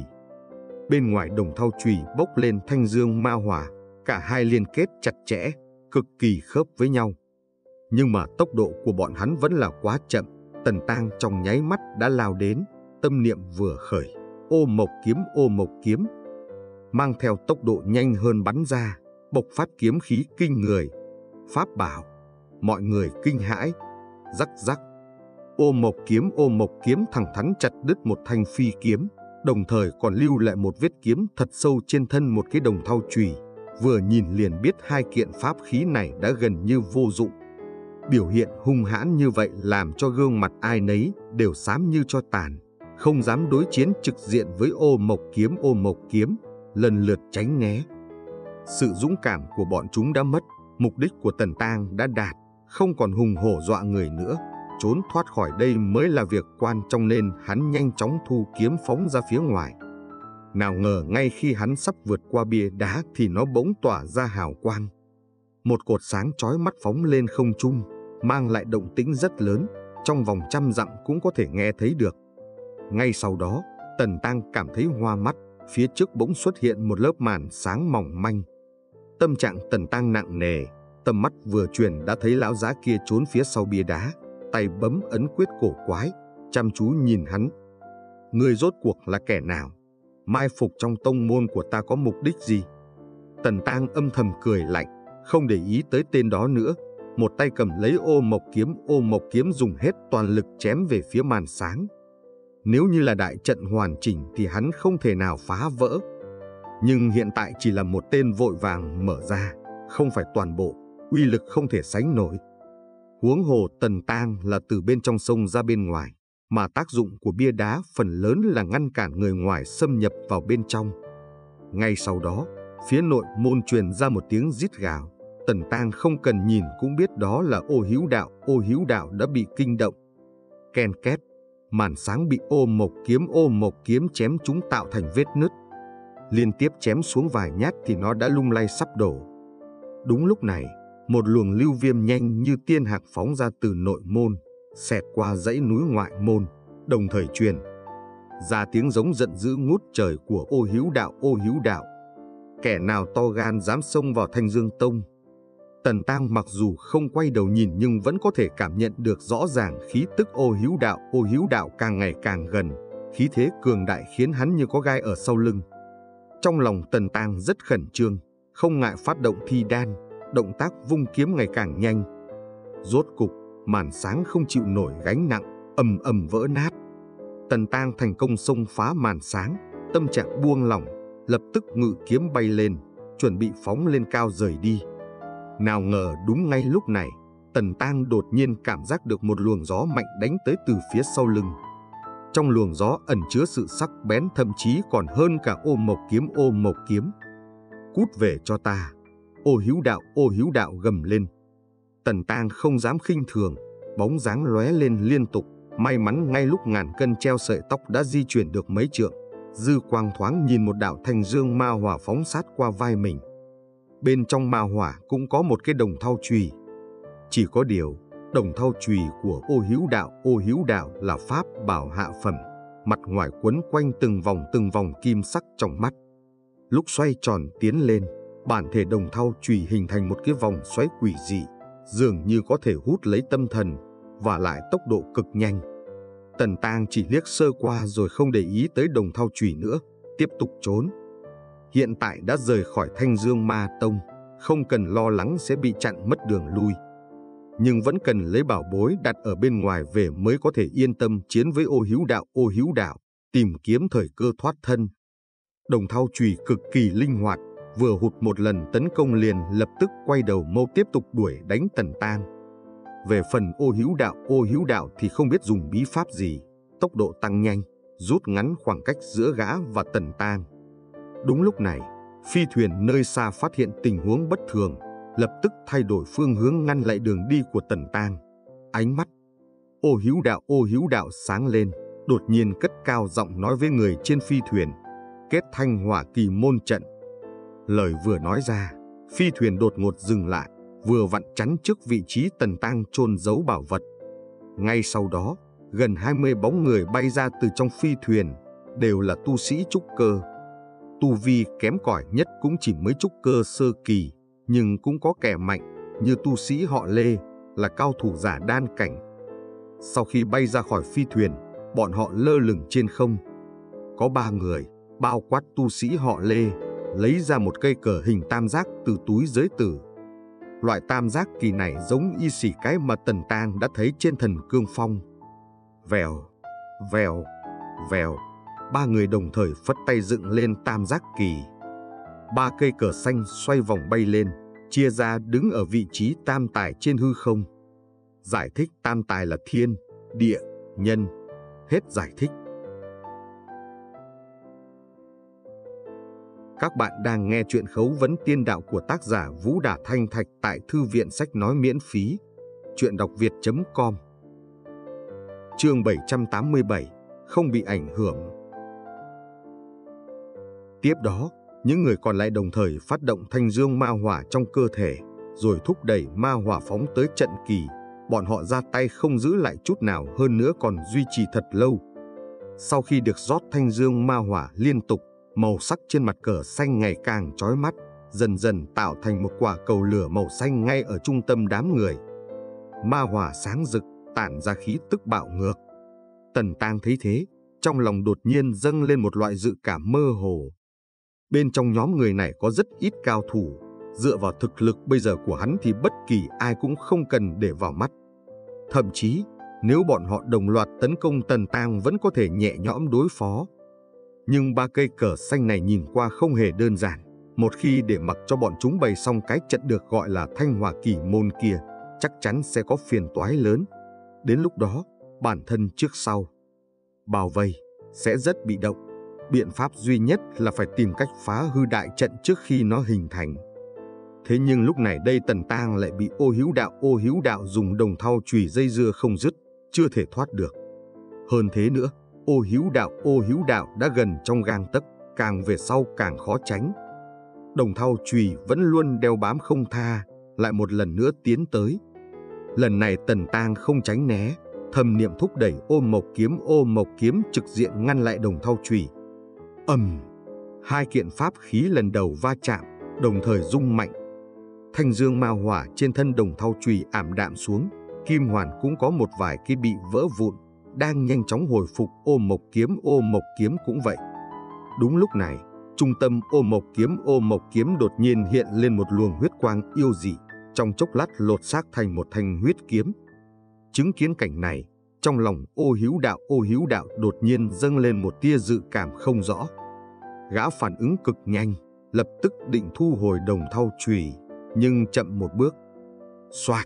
Bên ngoài đồng thau chùy bốc lên thanh dương ma hỏa, cả hai liên kết chặt chẽ, cực kỳ khớp với nhau. Nhưng mà tốc độ của bọn hắn vẫn là quá chậm. Tần Tang trong nháy mắt đã lao đến, tâm niệm vừa khởi, ô mộc kiếm, mang theo tốc độ nhanh hơn bắn ra, bộc phát kiếm khí kinh người. Pháp bảo, mọi người kinh hãi. Rắc rắc, ô mộc kiếm thẳng thắn chặt đứt một thanh phi kiếm, đồng thời còn lưu lại một vết kiếm thật sâu trên thân một cái đồng thau chùy. Vừa nhìn liền biết hai kiện pháp khí này đã gần như vô dụng. Biểu hiện hung hãn như vậy làm cho gương mặt ai nấy đều xám như tro tàn, không dám đối chiến trực diện với ô mộc kiếm, lần lượt tránh né. Sự dũng cảm của bọn chúng đã mất, mục đích của Tần Tang đã đạt, không còn hùng hổ dọa người nữa. Trốn thoát khỏi đây mới là việc quan trọng nên hắn nhanh chóng thu kiếm phóng ra phía ngoài. Nào ngờ ngay khi hắn sắp vượt qua bia đá thì nó bỗng tỏa ra hào quang. Một cột sáng chói mắt phóng lên không trung, mang lại động tĩnh rất lớn, trong vòng 100 dặm cũng có thể nghe thấy được. Ngay sau đó, Tần Tang cảm thấy hoa mắt, phía trước bỗng xuất hiện một lớp màn sáng mỏng manh. Tâm trạng Tần Tang nặng nề, tầm mắt vừa chuyển đã thấy lão già kia trốn phía sau bia đá, tay bấm ấn quyết cổ quái, chăm chú nhìn hắn. Ngươi rốt cuộc là kẻ nào? Mai phục trong tông môn của ta có mục đích gì? Tần Tang âm thầm cười lạnh, không để ý tới tên đó nữa, một tay cầm lấy ô mộc kiếm dùng hết toàn lực chém về phía màn sáng. Nếu như là đại trận hoàn chỉnh thì hắn không thể nào phá vỡ. Nhưng hiện tại chỉ là một tên vội vàng mở ra, không phải toàn bộ, uy lực không thể sánh nổi. Huống hồ Tần Tang là từ bên trong sông ra bên ngoài, mà tác dụng của bia đá phần lớn là ngăn cản người ngoài xâm nhập vào bên trong. Ngay sau đó, phía nội môn truyền ra một tiếng rít gào. Tần Tang không cần nhìn cũng biết đó là Ô Hữu Đạo đã bị kinh động. Ken két, màn sáng bị ô mộc kiếm chém trúng tạo thành vết nứt. Liên tiếp chém xuống vài nhát thì nó đã lung lay sắp đổ. Đúng lúc này, một luồng lưu viêm nhanh như tiên hạc phóng ra từ nội môn, xẹt qua dãy núi ngoại môn, đồng thời truyền ra tiếng giống giận dữ ngút trời của Ô Hữu Đạo. Kẻ nào to gan dám xông vào Thanh Dương Tông? Tần Tang mặc dù không quay đầu nhìn nhưng vẫn có thể cảm nhận được rõ ràng khí tức Ô Hữu Đạo càng ngày càng gần, khí thế cường đại khiến hắn như có gai ở sau lưng. Trong lòng Tần Tang rất khẩn trương, không ngại phát động thi đan, động tác vung kiếm ngày càng nhanh. Rốt cục, màn sáng không chịu nổi gánh nặng, ầm ầm vỡ nát. Tần Tang thành công xông phá màn sáng, tâm trạng buông lỏng, lập tức ngự kiếm bay lên, chuẩn bị phóng lên cao rời đi. Nào ngờ đúng ngay lúc này, Tần Tang đột nhiên cảm giác được một luồng gió mạnh đánh tới từ phía sau lưng. Trong luồng gió ẩn chứa sự sắc bén, thậm chí còn hơn cả ô mộc kiếm. Ô mộc kiếm, cút về cho ta! Ô Hữu Đạo gầm lên. Tần Tang không dám khinh thường, bóng dáng lóe lên liên tục. May mắn ngay lúc ngàn cân treo sợi tóc đã di chuyển được mấy trượng, dư quang thoáng nhìn một đạo thanh dương ma hỏa phóng sát qua vai mình. Bên trong ma hỏa cũng có một cái đồng thau chùy. Chỉ có điều, đồng thau chùy của Ô Hữu Đạo là pháp bảo hạ phẩm, mặt ngoài quấn quanh từng vòng kim sắc trong mắt. Lúc xoay tròn tiến lên, bản thể đồng thau chùy hình thành một cái vòng xoáy quỷ dị, dường như có thể hút lấy tâm thần, và lại tốc độ cực nhanh. Tần Tang chỉ liếc sơ qua rồi không để ý tới đồng thau chùy nữa, tiếp tục trốn. Hiện tại đã rời khỏi Thanh Dương Ma Tông, không cần lo lắng sẽ bị chặn mất đường lui. Nhưng vẫn cần lấy bảo bối đặt ở bên ngoài về mới có thể yên tâm chiến với Ô Hữu Đạo, tìm kiếm thời cơ thoát thân. Đồng thau chùy cực kỳ linh hoạt, vừa hụt một lần tấn công liền lập tức quay đầu mâu tiếp tục đuổi đánh Tần Tang. Về phần Ô Hữu Đạo thì không biết dùng bí pháp gì, tốc độ tăng nhanh, rút ngắn khoảng cách giữa gã và Tần Tang. Đúng lúc này, phi thuyền nơi xa phát hiện tình huống bất thường, lập tức thay đổi phương hướng ngăn lại đường đi của Tần Tang. Ánh mắt Ô Hữu Đạo sáng lên, đột nhiên cất cao giọng nói với người trên phi thuyền: kết Thanh Hỏa Kỳ môn trận. Lời vừa nói ra, phi thuyền đột ngột dừng lại, vừa vặn chắn trước vị trí Tần Tang chôn giấu bảo vật. Ngay sau đó, gần 20 bóng người bay ra từ trong phi thuyền, đều là tu sĩ trúc cơ. Tu vi kém cỏi nhất cũng chỉ mới trúc cơ sơ kỳ, nhưng cũng có kẻ mạnh như tu sĩ họ Lê, là cao thủ giả đan cảnh. Sau khi bay ra khỏi phi thuyền, bọn họ lơ lửng trên không. Có 3 người, bao quát tu sĩ họ Lê, lấy ra một cây cờ hình tam giác từ túi giới tử. Loại tam giác kỳ này giống y xì cái mà Tần Tang đã thấy trên Thần Cương Phong. Vèo, vèo, vèo, 3 người đồng thời phất tay dựng lên tam giác kỳ. 3 cây cờ xanh xoay vòng bay lên, chia ra đứng ở vị trí tam tài trên hư không. Giải thích tam tài là thiên, địa, nhân. Hết giải thích. Các bạn đang nghe chuyện Khấu vấn tiên đạo của tác giả Vũ Đả Thanh Thạch tại Thư viện Sách Nói miễn phí. Truyện.đọc.việt.com. Chương 787, không bị ảnh hưởng. Tiếp đó, những người còn lại đồng thời phát động thanh dương ma hỏa trong cơ thể, rồi thúc đẩy ma hỏa phóng tới trận kỳ. Bọn họ ra tay không giữ lại chút nào, hơn nữa còn duy trì thật lâu. Sau khi được rót thanh dương ma hỏa liên tục, màu sắc trên mặt cờ xanh ngày càng chói mắt, dần dần tạo thành một quả cầu lửa màu xanh ngay ở trung tâm đám người. Ma hỏa sáng rực, tản ra khí tức bạo ngược. Tần Tang thấy thế, trong lòng đột nhiên dâng lên một loại dự cảm mơ hồ. Bên trong nhóm người này có rất ít cao thủ, dựa vào thực lực bây giờ của hắn thì bất kỳ ai cũng không cần để vào mắt. Thậm chí, nếu bọn họ đồng loạt tấn công Tần Tang vẫn có thể nhẹ nhõm đối phó. Nhưng 3 cây cờ xanh này nhìn qua không hề đơn giản. Một khi để mặc cho bọn chúng bày xong cái trận được gọi là Thanh Hỏa Kỳ môn kia, chắc chắn sẽ có phiền toái lớn. Đến lúc đó, bản thân trước sau bao vây sẽ rất bị động. Biện pháp duy nhất là phải tìm cách phá hư đại trận trước khi nó hình thành. Thế nhưng lúc này đây Tần Tang lại bị Ô Hữu Đạo dùng đồng thau chùy dây dưa không dứt, chưa thể thoát được. Hơn thế nữa, Ô Hữu Đạo đã gần trong gang tấc, càng về sau càng khó tránh. Đồng thau chùy vẫn luôn đeo bám không tha, lại một lần nữa tiến tới. Lần này Tần Tang không tránh né, thầm niệm thúc đẩy Ô Mộc kiếm trực diện ngăn lại đồng thau chùy. Hai kiện pháp khí lần đầu va chạm, đồng thời rung mạnh. Thanh dương ma hỏa trên thân đồng thau chùy ảm đạm xuống, kim hoàn cũng có một vài cái bị vỡ vụn, đang nhanh chóng hồi phục. Ô Mộc kiếm cũng vậy. Đúng lúc này, Trung tâm ô mộc kiếm đột nhiên hiện lên một luồng huyết quang yêu dị, trong chốc lát lột xác thành một thanh huyết kiếm. Chứng kiến cảnh này, trong lòng ô hữu đạo đột nhiên dâng lên một tia dự cảm không rõ. Gã phản ứng cực nhanh, lập tức định thu hồi đồng thau chùy, nhưng chậm một bước. Xoạc,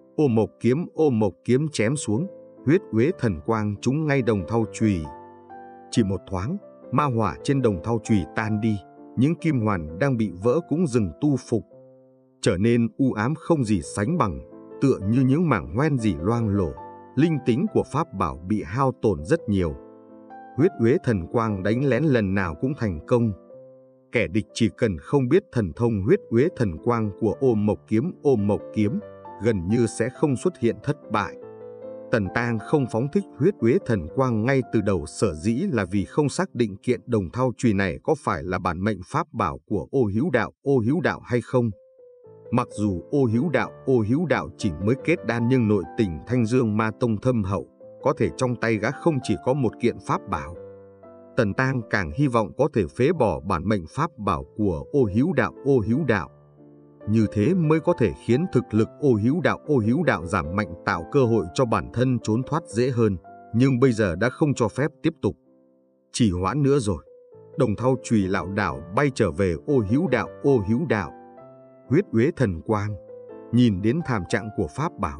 ô mộc kiếm chém xuống, huyết uế thần quang trúng ngay đồng thau chùy. Chỉ một thoáng, ma hỏa trên đồng thau chùy tan đi, những kim hoàn đang bị vỡ cũng dừng tu phục, trở nên u ám không gì sánh bằng, tựa như những mảng hoen rỉ loang lổ. Linh tính của pháp bảo bị hao tổn rất nhiều. Huyết uế thần quang đánh lén lần nào cũng thành công. Kẻ địch chỉ cần không biết thần thông huyết uế thần quang của ô mộc kiếm, gần như sẽ không xuất hiện thất bại. Tần Tang không phóng thích huyết uế thần quang ngay từ đầu sở dĩ là vì không xác định kiện đồng thau chùy này có phải là bản mệnh pháp bảo của ô hữu đạo hay không. Mặc dù ô hữu đạo chỉ mới kết đan nhưng nội tình Thanh Dương Ma Tông thâm hậu, có thể trong tay gã không chỉ có một kiện pháp bảo. Tần Tang càng hy vọng có thể phế bỏ bản mệnh pháp bảo của ô hữu đạo. Như thế mới có thể khiến thực lực ô hữu đạo giảm mạnh, tạo cơ hội cho bản thân trốn thoát dễ hơn, nhưng bây giờ đã không cho phép tiếp tục chỉ hoãn nữa rồi. Đồng thau chùy lảo đảo bay trở về ô hữu đạo. Huyết uế thần quang, nhìn đến thảm trạng của pháp bảo,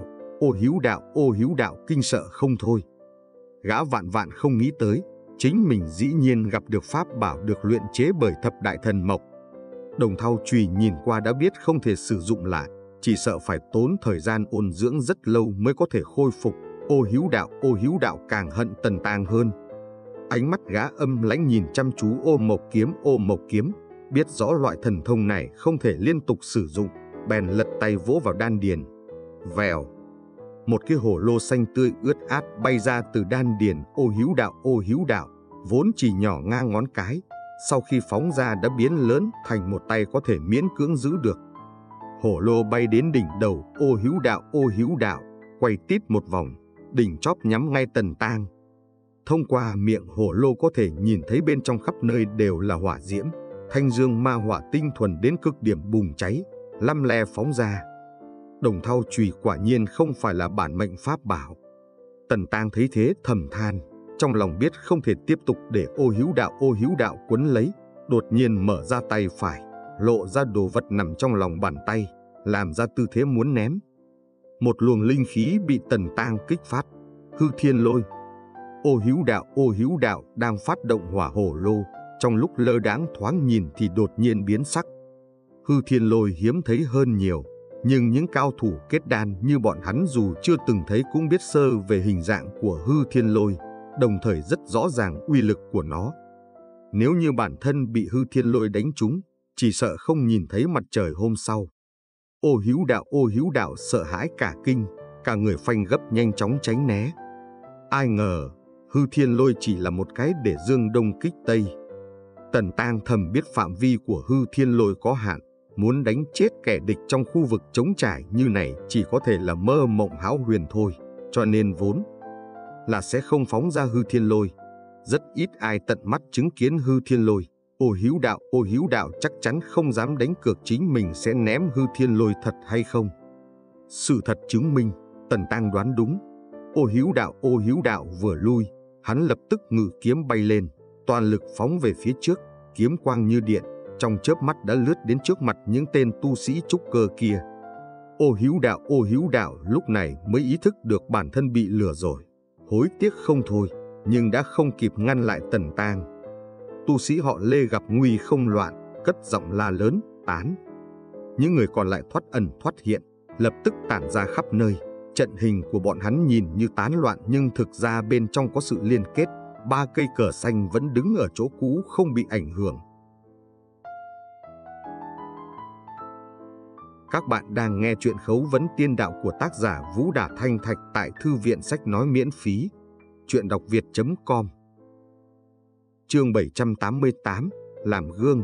ô hữu đạo kinh sợ không thôi. Gã vạn không nghĩ tới, chính mình dĩ nhiên gặp được pháp bảo được luyện chế bởi thập đại thần mộc. Đồng thau chùy nhìn qua đã biết không thể sử dụng lại, chỉ sợ phải tốn thời gian ôn dưỡng rất lâu mới có thể khôi phục. Ô hữu đạo càng hận Tần Tang hơn. Ánh mắt gã âm lãnh nhìn chăm chú ô mộc kiếm, biết rõ loại thần thông này không thể liên tục sử dụng, bèn lật tay vỗ vào đan điền. Vèo, một cái hồ lô xanh tươi ướt át bay ra từ đan điền ô hữu đạo, vốn chỉ nhỏ ngang ngón cái, sau khi phóng ra đã biến lớn thành một tay có thể miễn cưỡng giữ được. Hổ lô bay đến đỉnh đầu ô hữu đạo, quay tít một vòng, đỉnh chóp nhắm ngay Tần Tang. Thông qua miệng hổ lô có thể nhìn thấy bên trong khắp nơi đều là hỏa diễm, thanh dương ma hỏa tinh thuần đến cực điểm bùng cháy, lăm le phóng ra. Đồng thau chùy quả nhiên không phải là bản mệnh pháp bảo. Tần Tang thấy thế thầm than, trong lòng biết không thể tiếp tục để ô hữu đạo quấn lấy, đột nhiên mở ra tay phải, lộ ra đồ vật nằm trong lòng bàn tay, làm ra tư thế muốn ném. Một luồng linh khí bị Tần Tang kích phát, hư thiên lôi. Ô hữu đạo đang phát động hỏa hổ lô, trong lúc lơ đãng thoáng nhìn thì đột nhiên biến sắc. Hư thiên lôi hiếm thấy hơn nhiều, nhưng những cao thủ kết đan như bọn hắn dù chưa từng thấy cũng biết sơ về hình dạng của hư thiên lôi, đồng thời rất rõ ràng uy lực của nó. Nếu như bản thân bị hư thiên lôi đánh trúng, chỉ sợ không nhìn thấy mặt trời hôm sau. Ô hữu đạo sợ hãi cả kinh, cả người phanh gấp nhanh chóng tránh né. Ai ngờ, hư thiên lôi chỉ là một cái để dương đông kích tây. Tần Tang thầm biết phạm vi của hư thiên lôi có hạn, muốn đánh chết kẻ địch trong khu vực trống trải như này chỉ có thể là mơ mộng hão huyền thôi, cho nên vốn là sẽ không phóng ra hư thiên lôi. Rất ít ai tận mắt chứng kiến hư thiên lôi. Ô hữu đạo chắc chắn không dám đánh cược chính mình sẽ ném hư thiên lôi thật hay không. Sự thật chứng minh, Tần Tang đoán đúng. Ô hữu đạo vừa lui, hắn lập tức ngự kiếm bay lên, toàn lực phóng về phía trước, kiếm quang như điện, trong chớp mắt đã lướt đến trước mặt những tên tu sĩ trúc cơ kia. Ô hữu đạo lúc này mới ý thức được bản thân bị lừa rồi, hối tiếc không thôi, nhưng đã không kịp ngăn lại Tần Tang. Tu sĩ họ Lê gặp nguy không loạn, cất giọng la lớn, tán. Những người còn lại thoát ẩn thoát hiện, lập tức tản ra khắp nơi. Trận hình của bọn hắn nhìn như tán loạn nhưng thực ra bên trong có sự liên kết. 3 cây cờ xanh vẫn đứng ở chỗ cũ không bị ảnh hưởng. Các bạn đang nghe chuyện Khấu vấn tiên đạo của tác giả Vũ Đà Thanh Thạch tại Thư viện Sách Nói miễn phí. Truyện.đọc.việt.com. Chương 788, làm gương.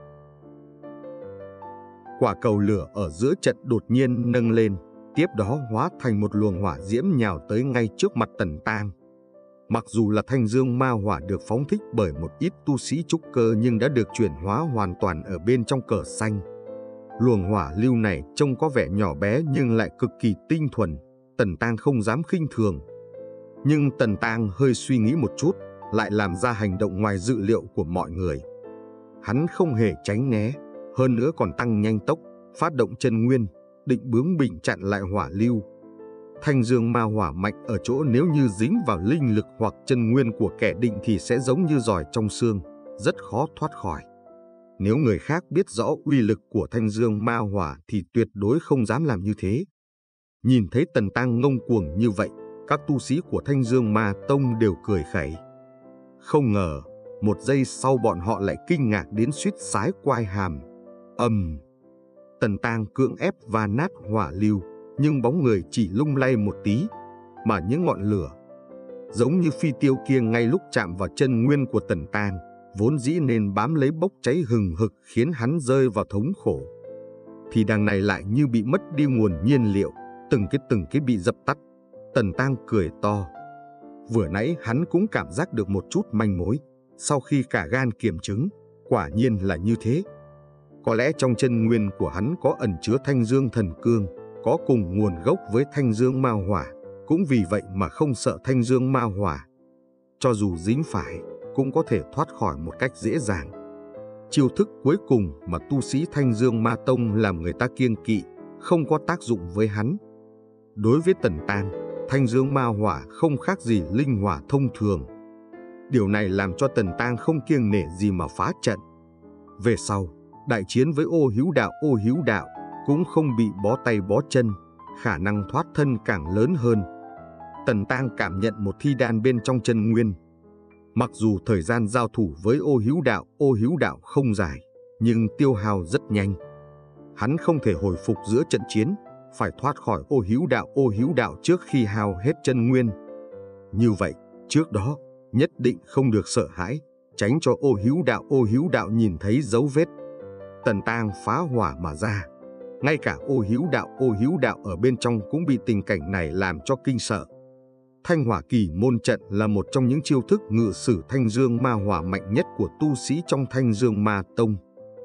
Quả cầu lửa ở giữa trận đột nhiên nâng lên, tiếp đó hóa thành một luồng hỏa diễm nhào tới ngay trước mặt Tần Tang. Mặc dù là thanh dương ma hỏa được phóng thích bởi một ít tu sĩ trúc cơ nhưng đã được chuyển hóa hoàn toàn ở bên trong cờ xanh. Luồng hỏa lưu này trông có vẻ nhỏ bé nhưng lại cực kỳ tinh thuần, Tần Tang không dám khinh thường. Nhưng Tần Tang hơi suy nghĩ một chút, lại làm ra hành động ngoài dự liệu của mọi người. Hắn không hề tránh né, hơn nữa còn tăng nhanh tốc, phát động chân nguyên, định bướng bỉnh chặn lại hỏa lưu. Thanh dương ma hỏa mạnh ở chỗ nếu như dính vào linh lực hoặc chân nguyên của kẻ định thì sẽ giống như giỏi trong xương, rất khó thoát khỏi. Nếu người khác biết rõ uy lực của thanh dương ma hỏa thì tuyệt đối không dám làm như thế. Nhìn thấy Tần Tang ngông cuồng như vậy, các tu sĩ của Thanh Dương Ma Tông đều cười khẩy. Không ngờ, một giây sau bọn họ lại kinh ngạc đến suýt sái quai hàm. Tần Tang cưỡng ép và nát hỏa lưu, nhưng bóng người chỉ lung lay một tí, mà những ngọn lửa giống như phi tiêu kia ngay lúc chạm vào chân nguyên của Tần Tang, vốn dĩ nên bám lấy bốc cháy hừng hực khiến hắn rơi vào thống khổ. Thì đằng này lại như bị mất đi nguồn nhiên liệu, từng cái bị dập tắt. Tần Tang cười to. Vừa nãy hắn cũng cảm giác được một chút manh mối, sau khi cả gan kiểm chứng, quả nhiên là như thế. Có lẽ trong chân nguyên của hắn có ẩn chứa thanh dương thần cương, có cùng nguồn gốc với thanh dương ma hỏa, cũng vì vậy mà không sợ thanh dương ma hỏa. Cho dù dính phải, cũng có thể thoát khỏi một cách dễ dàng. Chiêu thức cuối cùng mà tu sĩ Thanh Dương Ma Tông làm người ta kiêng kỵ, không có tác dụng với hắn. Đối với Tần Tang, thanh dương ma hỏa không khác gì linh hỏa thông thường. Điều này làm cho Tần Tang không kiêng nể gì mà phá trận. Về sau, đại chiến với Ô Hiếu Đạo cũng không bị bó tay bó chân, khả năng thoát thân càng lớn hơn. Tần Tang cảm nhận một thi đan bên trong chân nguyên. Mặc dù thời gian giao thủ với Ô Hiếu Đạo không dài, nhưng tiêu hao rất nhanh. Hắn không thể hồi phục giữa trận chiến, phải thoát khỏi Ô Hiếu Đạo trước khi hao hết chân nguyên. Như vậy, trước đó, nhất định không được sợ hãi, tránh cho Ô Hiếu Đạo nhìn thấy dấu vết. Tần Tang phá hỏa mà ra. Ngay cả Ô Hiếu Đạo ở bên trong cũng bị tình cảnh này làm cho kinh sợ. Thanh Hỏa Kỳ Môn Trận là một trong những chiêu thức ngự sử thanh dương ma hỏa mạnh nhất của tu sĩ trong Thanh Dương Ma Tông.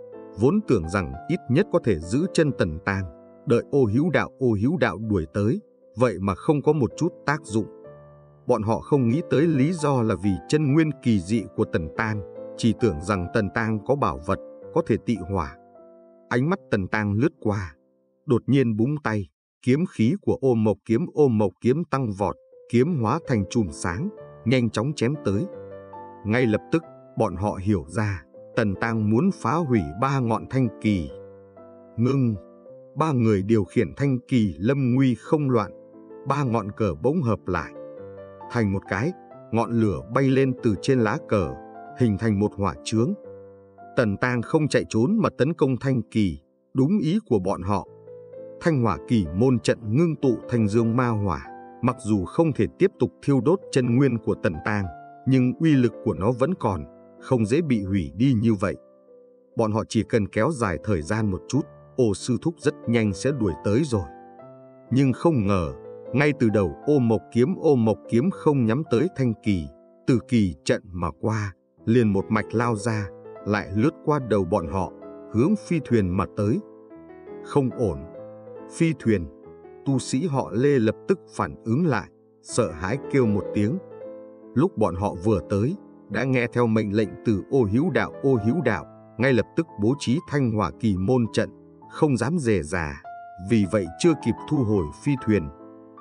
Vốn tưởng rằng ít nhất có thể giữ chân Tần Tang, đợi Ô Hiếu Đạo đuổi tới, vậy mà không có một chút tác dụng. Bọn họ không nghĩ tới lý do là vì chân nguyên kỳ dị của Tần Tang, chỉ tưởng rằng Tần Tang có bảo vật, có thể tị hỏa. Ánh mắt Tần Tang lướt qua, đột nhiên búng tay, kiếm khí của Ô Mộc Kiếm tăng vọt, kiếm hóa thành chùm sáng, nhanh chóng chém tới. Ngay lập tức, bọn họ hiểu ra, Tần Tang muốn phá hủy 3 ngọn thanh kỳ. Ngưng, 3 người điều khiển thanh kỳ lâm nguy không loạn, 3 ngọn cờ bỗng hợp lại. Thành một cái, ngọn lửa bay lên từ trên lá cờ, hình thành một hỏa chướng. Tần Tang không chạy trốn mà tấn công thanh kỳ, đúng ý của bọn họ. Thanh Hỏa Kỳ Môn Trận ngưng tụ thanh dương ma hỏa, mặc dù không thể tiếp tục thiêu đốt chân nguyên của Tần Tang, nhưng uy lực của nó vẫn còn, không dễ bị hủy đi như vậy. Bọn họ chỉ cần kéo dài thời gian một chút, Ô Sư Thúc rất nhanh sẽ đuổi tới rồi. Nhưng không ngờ, ngay từ đầu Ô Mộc Kiếm không nhắm tới thanh kỳ, từ kỳ trận mà qua, liền một mạch lao ra, lại lướt qua đầu bọn họ, hướng phi thuyền mà tới. Không ổn. Phi thuyền. Tu sĩ họ Lê lập tức phản ứng lại, sợ hãi kêu một tiếng. Lúc bọn họ vừa tới, đã nghe theo mệnh lệnh từ Ô Hiếu Đạo, ngay lập tức bố trí Thanh Hỏa Kỳ Môn Trận, không dám dè dà, vì vậy chưa kịp thu hồi phi thuyền.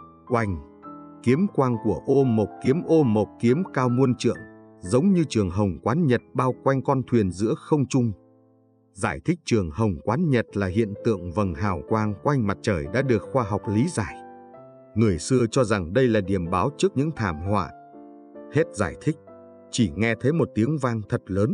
Oanh! Kiếm quang của Ô Mộc Kiếm cao muôn trượng, giống như trường hồng quán nhật bao quanh con thuyền giữa không trung. Giải thích trường hồng quán nhật là hiện tượng vầng hào quang quanh mặt trời đã được khoa học lý giải. Người xưa cho rằng đây là điềm báo trước những thảm họa. Hết giải thích, chỉ nghe thấy một tiếng vang thật lớn.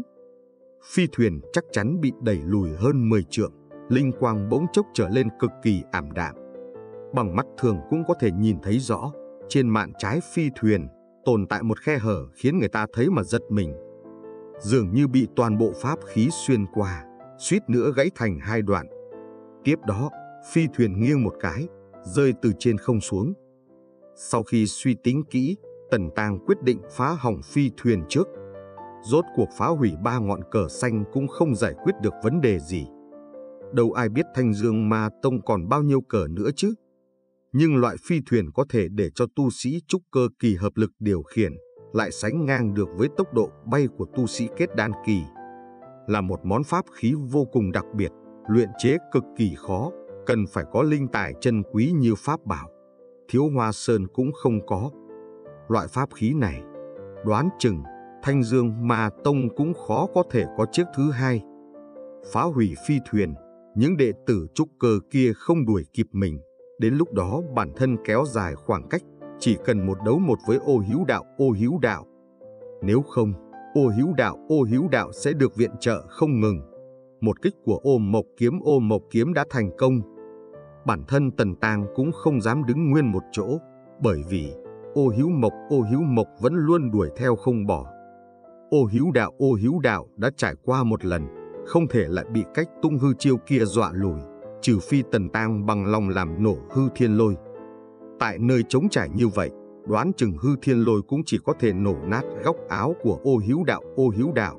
Phi thuyền chắc chắn bị đẩy lùi hơn 10 trượng, linh quang bỗng chốc trở lên cực kỳ ảm đạm. Bằng mắt thường cũng có thể nhìn thấy rõ, trên mạn trái phi thuyền tồn tại một khe hở khiến người ta thấy mà giật mình. Dường như bị toàn bộ pháp khí xuyên qua, suýt nữa gãy thành 2 đoạn. Tiếp đó, phi thuyền nghiêng một cái, rơi từ trên không xuống. Sau khi suy tính kỹ, Tần Tang quyết định phá hỏng phi thuyền trước. Rốt cuộc phá hủy 3 ngọn cờ xanh cũng không giải quyết được vấn đề gì. Đâu ai biết Thanh Dương Ma Tông còn bao nhiêu cờ nữa chứ. Nhưng loại phi thuyền có thể để cho tu sĩ trúc cơ kỳ hợp lực điều khiển lại sánh ngang được với tốc độ bay của tu sĩ kết đan kỳ. Là một món pháp khí vô cùng đặc biệt, luyện chế cực kỳ khó, cần phải có linh tài chân quý như pháp bảo. Thiếu Hoa Sơn cũng không có. Loại pháp khí này, đoán chừng Thanh Dương Ma Tông cũng khó có thể có chiếc thứ hai. Phá hủy phi thuyền, những đệ tử trúc cơ kia không đuổi kịp mình. Đến lúc đó bản thân kéo dài khoảng cách, chỉ cần một đấu một với Ô Hữu Đạo. Nếu không, Ô Hữu Đạo sẽ được viện trợ không ngừng. Một kích của Ô Mộc Kiếm đã thành công. Bản thân Tần Tang cũng không dám đứng nguyên một chỗ, bởi vì Ô Hữu Mộc vẫn luôn đuổi theo không bỏ. Ô Hữu Đạo đã trải qua một lần, không thể lại bị cách tung hư chiêu kia dọa lùi, trừ phi Tần Tang bằng lòng làm nổ hư thiên lôi. Tại nơi trống trải như vậy, đoán chừng hư thiên lôi cũng chỉ có thể nổ nát góc áo của Ô Hữu Đạo.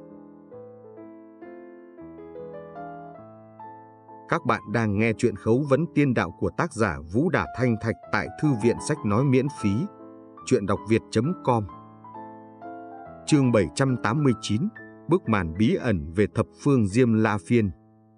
Các bạn đang nghe chuyện Khấu vấn tiên đạo của tác giả Vũ Đà Thanh Thạch tại Thư viện Sách Nói miễn phí. Truyện.đọc.việt.com. Chương 789, bức màn bí ẩn về thập phương Diêm La Phiên.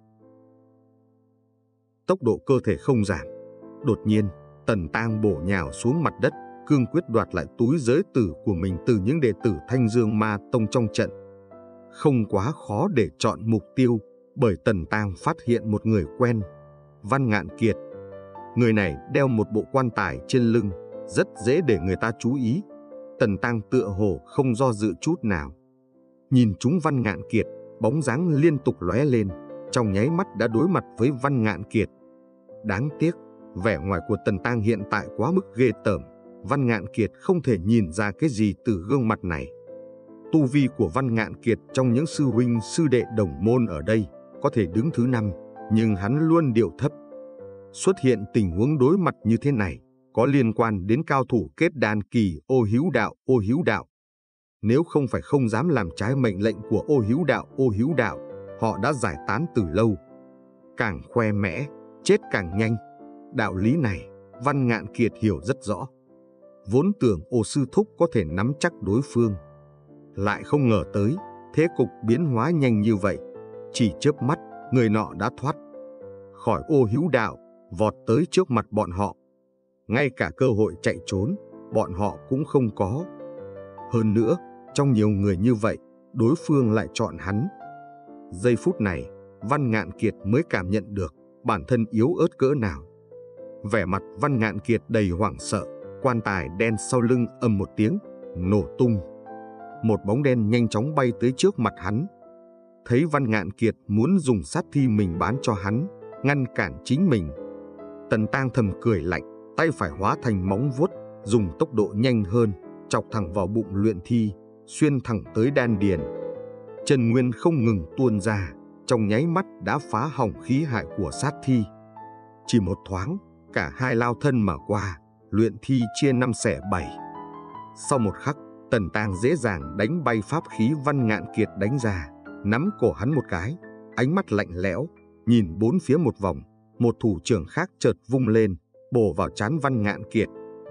Tốc độ cơ thể không giảm. Đột nhiên, Tần Tang bổ nhào xuống mặt đất, cương quyết đoạt lại túi giới tử của mình từ những đệ tử Thanh Dương Ma Tông trong trận. Không quá khó để chọn mục tiêu, bởi Tần Tang phát hiện một người quen, Văn Ngạn Kiệt. Người này đeo một bộ quan tài trên lưng, rất dễ để người ta chú ý. Tần Tang tựa hồ không do dự chút nào. Nhìn trúng Văn Ngạn Kiệt, bóng dáng liên tục lóe lên, trong nháy mắt đã đối mặt với Văn Ngạn Kiệt. Đáng tiếc, vẻ ngoài của Tần Tang hiện tại quá mức ghê tởm, Văn Ngạn Kiệt không thể nhìn ra cái gì từ gương mặt này. Tu vi của Văn Ngạn Kiệt trong những sư huynh sư đệ đồng môn ở đây có thể đứng thứ 5, nhưng hắn luôn điệu thấp. Xuất hiện tình huống đối mặt như thế này có liên quan đến cao thủ kết đan kỳ Ô Hữu Đạo. Nếu không phải không dám làm trái mệnh lệnh của Ô Hữu Đạo, họ đã giải tán từ lâu. Càng khoe mẽ, chết càng nhanh. Đạo lý này, Văn Ngạn Kiệt hiểu rất rõ. Vốn tưởng Ô sư thúc có thể nắm chắc đối phương, lại không ngờ tới thế cục biến hóa nhanh như vậy. Chỉ chớp mắt, người nọ đã thoát khỏi Ô Hữu Đạo, vọt tới trước mặt bọn họ. Ngay cả cơ hội chạy trốn, bọn họ cũng không có. Hơn nữa, trong nhiều người như vậy, đối phương lại chọn hắn. Giây phút này, Văn Ngạn Kiệt mới cảm nhận được bản thân yếu ớt cỡ nào. Vẻ mặt Văn Ngạn Kiệt đầy hoảng sợ, quan tài đen sau lưng ầm một tiếng, nổ tung. Một bóng đen nhanh chóng bay tới trước mặt hắn. Thấy Văn Ngạn Kiệt muốn dùng sát thi mình bán cho hắn, ngăn cản chính mình, Tần Tang thầm cười lạnh, tay phải hóa thành móng vuốt, dùng tốc độ nhanh hơn, chọc thẳng vào bụng luyện thi, xuyên thẳng tới đan điền. Chân nguyên không ngừng tuôn ra, trong nháy mắt đã phá hỏng khí hại của sát thi. Chỉ một thoáng, cả hai lao thân mà qua, luyện thi chia 5 xẻ 7. Sau một khắc, Tần Tang dễ dàng đánh bay pháp khí Văn Ngạn Kiệt đánh ra, nắm cổ hắn một cái, ánh mắt lạnh lẽo, nhìn bốn phía một vòng, một thủ trưởng khác chợt vung lên, bổ vào trán Văn Ngạn Kiệt.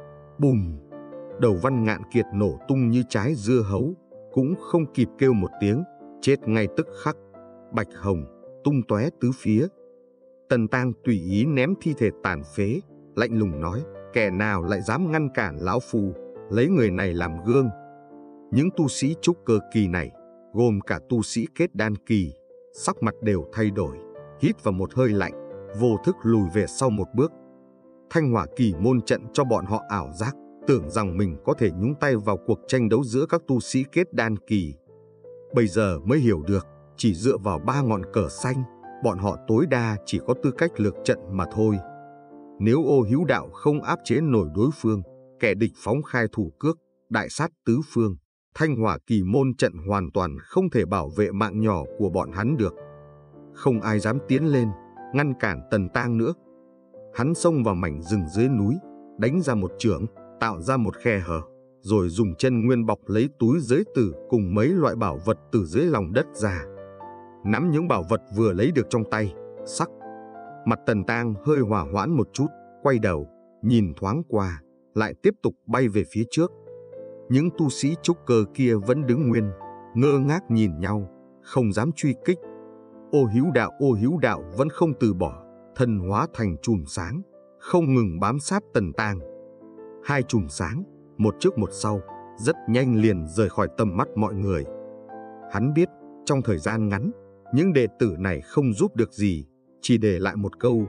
Bùm! Đầu Văn Ngạn Kiệt nổ tung như trái dưa hấu, cũng không kịp kêu một tiếng, chết ngay tức khắc, bạch hồng tung tóe tứ phía. Tần Tang tùy ý ném thi thể tàn phế, lạnh lùng nói, kẻ nào lại dám ngăn cản lão phu, lấy người này làm gương. Những tu sĩ trúc cơ kỳ này, gồm cả tu sĩ kết đan kỳ, sắc mặt đều thay đổi, hít vào một hơi lạnh, vô thức lùi về sau một bước. Thanh Hỏa Kỳ môn trận cho bọn họ ảo giác, tưởng rằng mình có thể nhúng tay vào cuộc tranh đấu giữa các tu sĩ kết đan kỳ. Bây giờ mới hiểu được, chỉ dựa vào 3 ngọn cờ xanh, bọn họ tối đa chỉ có tư cách lược trận mà thôi. Nếu Ô Hữu Đạo không áp chế nổi đối phương, kẻ địch phóng khai thủ cước, đại sát tứ phương, Thanh Hỏa Kỳ môn trận hoàn toàn không thể bảo vệ mạng nhỏ của bọn hắn được. Không ai dám tiến lên, ngăn cản Tần Tang nữa. Hắn xông vào mảnh rừng dưới núi, đánh ra một chưởng, tạo ra một khe hở, rồi dùng chân nguyên bọc lấy túi giới tử cùng mấy loại bảo vật từ dưới lòng đất ra. Nắm những bảo vật vừa lấy được trong tay, sắc mặt Tần Tang hơi hỏa hoãn một chút, quay đầu, nhìn thoáng qua, lại tiếp tục bay về phía trước. Những tu sĩ trúc cơ kia vẫn đứng nguyên, ngơ ngác nhìn nhau, không dám truy kích. Ô Hiếu Đạo vẫn không từ bỏ, thân hóa thành chùm sáng, không ngừng bám sát Tần Tang. Hai chùm sáng, một trước một sau, rất nhanh liền rời khỏi tầm mắt mọi người. Hắn biết, trong thời gian ngắn, những đệ tử này không giúp được gì, chỉ để lại một câu: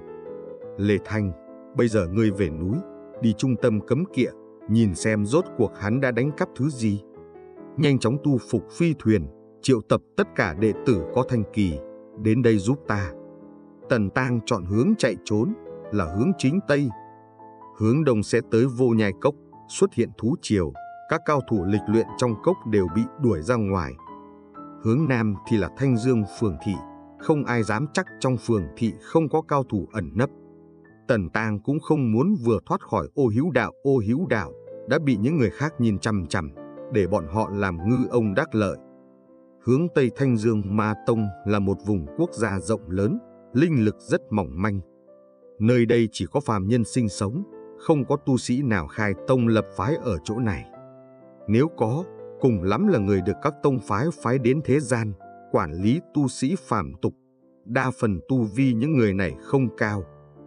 Lê Thanh, bây giờ ngươi về núi, đi trung tâm cấm kỵ, nhìn xem rốt cuộc hắn đã đánh cắp thứ gì. Nhanh chóng tu phục phi thuyền, triệu tập tất cả đệ tử có thanh kỳ, đến đây giúp ta. Tần Tang chọn hướng chạy trốn là hướng chính Tây. Hướng Đông sẽ tới Vô Nhai Cốc, xuất hiện thú triều, các cao thủ lịch luyện trong cốc đều bị đuổi ra ngoài. Hướng Nam thì là Thanh Dương phường thị, không ai dám chắc trong phường thị không có cao thủ ẩn nấp. Tần Tang cũng không muốn vừa thoát khỏi Ô Hiếu Đạo đã bị những người khác nhìn chằm chằm, để bọn họ làm ngư ông đắc lợi. Hướng Tây Thanh Dương Ma Tông là một vùng quốc gia rộng lớn, linh lực rất mỏng manh. Nơi đây chỉ có phàm nhân sinh sống, không có tu sĩ nào khai tông lập phái ở chỗ này. Nếu có, cùng lắm là người được các tông phái đến thế gian, quản lý tu sĩ phàm tục. Đa phần tu vi những người này không cao.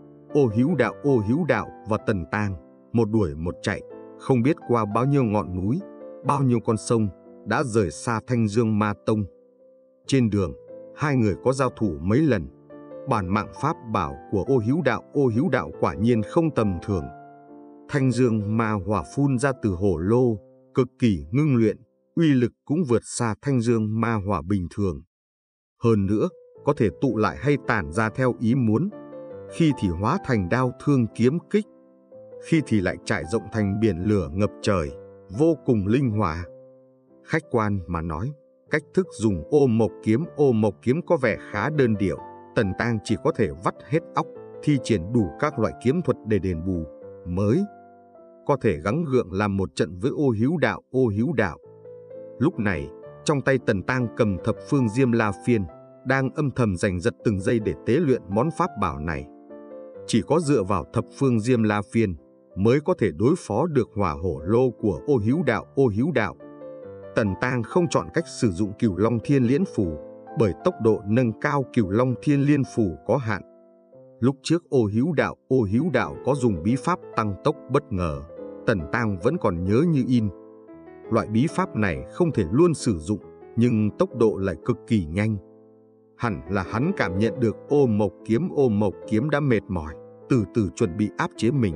Ô Hiếu Đạo và Tần Tang, một đuổi một chạy, không biết qua bao nhiêu ngọn núi, bao nhiêu con sông, đã rời xa Thanh Dương Ma Tông. Trên đường, hai người có giao thủ mấy lần. Bản mạng pháp bảo của Ô Hiếu Đạo quả nhiên không tầm thường. Thanh Dương Ma Hỏa phun ra từ hổ lô, cực kỳ ngưng luyện, uy lực cũng vượt xa Thanh Dương Ma Hỏa bình thường. Hơn nữa, có thể tụ lại hay tản ra theo ý muốn. Khi thì hóa thành đao thương kiếm kích, khi thì lại trải rộng thành biển lửa ngập trời, vô cùng linh hoạt. Khách quan mà nói, cách thức dùng ô mộc kiếm có vẻ khá đơn điệu. Tần Tang chỉ có thể vắt hết óc, thi triển đủ các loại kiếm thuật để đền bù, mới có thể gắng gượng làm một trận với Ô Hiếu Đạo. Lúc này, trong tay Tần Tang cầm thập phương Diêm La Phiên, đang âm thầm giành giật từng giây để tế luyện món pháp bảo này. Chỉ có dựa vào thập phương Diêm La Phiên mới có thể đối phó được hỏa hổ lô của Ô Hiếu Đạo. Tần Tang không chọn cách sử dụng Cửu Long Thiên Liễn Phù, bởi tốc độ nâng cao Cửu Long Thiên Liên Phù có hạn. Lúc trước Ô Hiếu Đạo có dùng bí pháp tăng tốc bất ngờ, Tần Tang vẫn còn nhớ như in. Loại bí pháp này không thể luôn sử dụng, nhưng tốc độ lại cực kỳ nhanh. Hẳn là hắn cảm nhận được ô mộc kiếm đã mệt mỏi, từ từ chuẩn bị áp chế mình.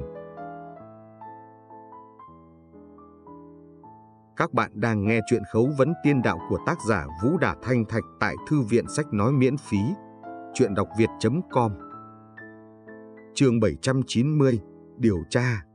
Các bạn đang nghe chuyện Khấu vấn tiên đạo của tác giả Vũ Đả Thanh Thạch tại Thư viện Sách Nói miễn phí. Chuyện đọc việt.com. Chương 790, điều tra.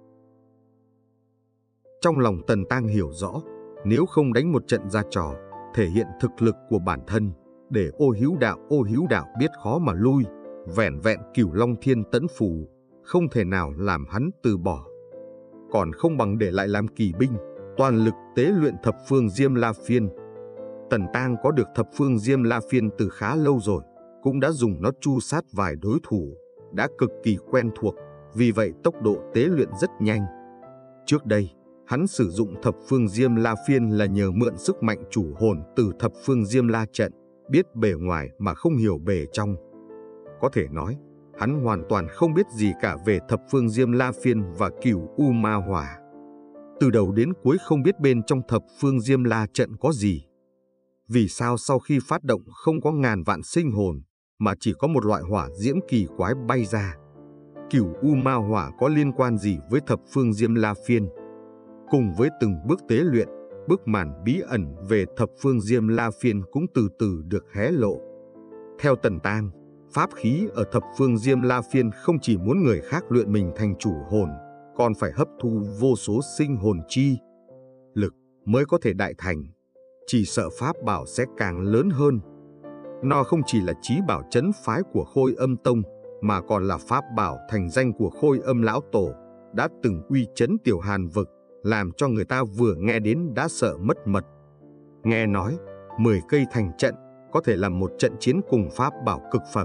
Trong lòng Tần Tang hiểu rõ, nếu không đánh một trận ra trò, thể hiện thực lực của bản thân, để Ô Hiếu Đạo biết khó mà lui, vẻn vẹn Cửu Long Thiên Tẫn Phù không thể nào làm hắn từ bỏ. Còn không bằng để lại làm kỳ binh, toàn lực tế luyện thập phương Diêm La Phiên. Tần Tang có được thập phương Diêm La Phiên từ khá lâu rồi, cũng đã dùng nó tru sát vài đối thủ, đã cực kỳ quen thuộc, vì vậy tốc độ tế luyện rất nhanh. Trước đây, hắn sử dụng thập phương Diêm La Phiên là nhờ mượn sức mạnh chủ hồn từ thập phương Diêm La trận, biết bề ngoài mà không hiểu bề trong. Có thể nói, hắn hoàn toàn không biết gì cả về thập phương Diêm La Phiên và Cửu U Ma Hỏa. Từ đầu đến cuối không biết bên trong thập phương Diêm La trận có gì. Vì sao sau khi phát động không có ngàn vạn sinh hồn, mà chỉ có một loại hỏa diễm kỳ quái bay ra? Cửu U Ma Hỏa có liên quan gì với thập phương Diêm La Phiên? Cùng với từng bước tế luyện, bức màn bí ẩn về thập phương Diêm La Phiên cũng từ từ được hé lộ. Theo Tần Tang, pháp khí ở thập phương Diêm La Phiên không chỉ muốn người khác luyện mình thành chủ hồn, còn phải hấp thu vô số sinh hồn chi lực mới có thể đại thành. Chỉ sợ pháp bảo sẽ càng lớn hơn. Nó không chỉ là chí bảo trấn phái của Khôi Âm Tông, mà còn là pháp bảo thành danh của Khôi Âm Lão Tổ, đã từng uy chấn Tiểu Hàn vực, làm cho người ta vừa nghe đến đã sợ mất mật. Nghe nói 10 cây thành trận có thể làm một trận chiến cùng pháp bảo cực phẩm.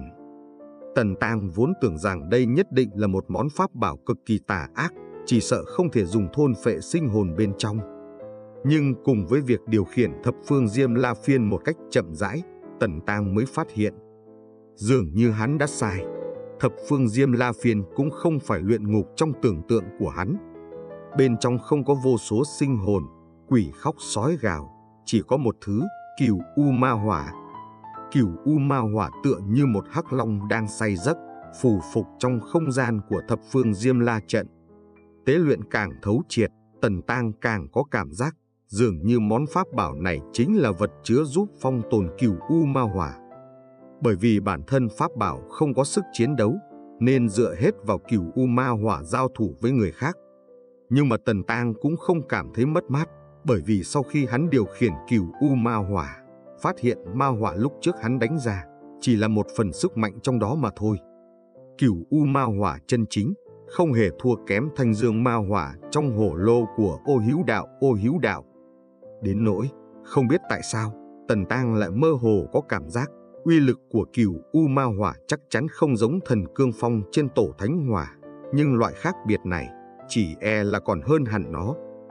Tần Tang vốn tưởng rằng đây nhất định là một món pháp bảo cực kỳ tà ác, chỉ sợ không thể dùng thôn phệ sinh hồn bên trong. Nhưng cùng với việc điều khiển thập phương Diêm La Phiên một cách chậm rãi, Tần Tang mới phát hiện dường như hắn đã sai. Thập phương Diêm La Phiên cũng không phải luyện ngục trong tưởng tượng của hắn. Bên trong không có vô số sinh hồn, quỷ khóc sói gào, chỉ có một thứ, Cửu U Ma Hỏa. Cửu U Ma Hỏa tựa như một hắc long đang say giấc, phù phục trong không gian của thập phương Diêm La trận. Tế luyện càng thấu triệt, Tần Tang càng có cảm giác dường như món pháp bảo này chính là vật chứa giúp phong tồn Cửu U Ma Hỏa. Bởi vì bản thân pháp bảo không có sức chiến đấu, nên dựa hết vào Cửu U Ma Hỏa giao thủ với người khác. Nhưng mà Tần Tang cũng không cảm thấy mất mát, bởi vì sau khi hắn điều khiển Cửu U Ma Hỏa, phát hiện ma hỏa lúc trước hắn đánh ra chỉ là một phần sức mạnh trong đó mà thôi. Cửu U Ma Hỏa chân chính không hề thua kém Thanh Dương Ma Hỏa trong hổ lô của Ô Hữu Đạo. Đến nỗi không biết tại sao Tần Tang lại mơ hồ có cảm giác uy lực của Cửu U Ma Hỏa chắc chắn không giống Thần Cương Phong trên Tổ Thánh Hỏa, nhưng loại khác biệt này chỉ e là còn hơn hẳn nó.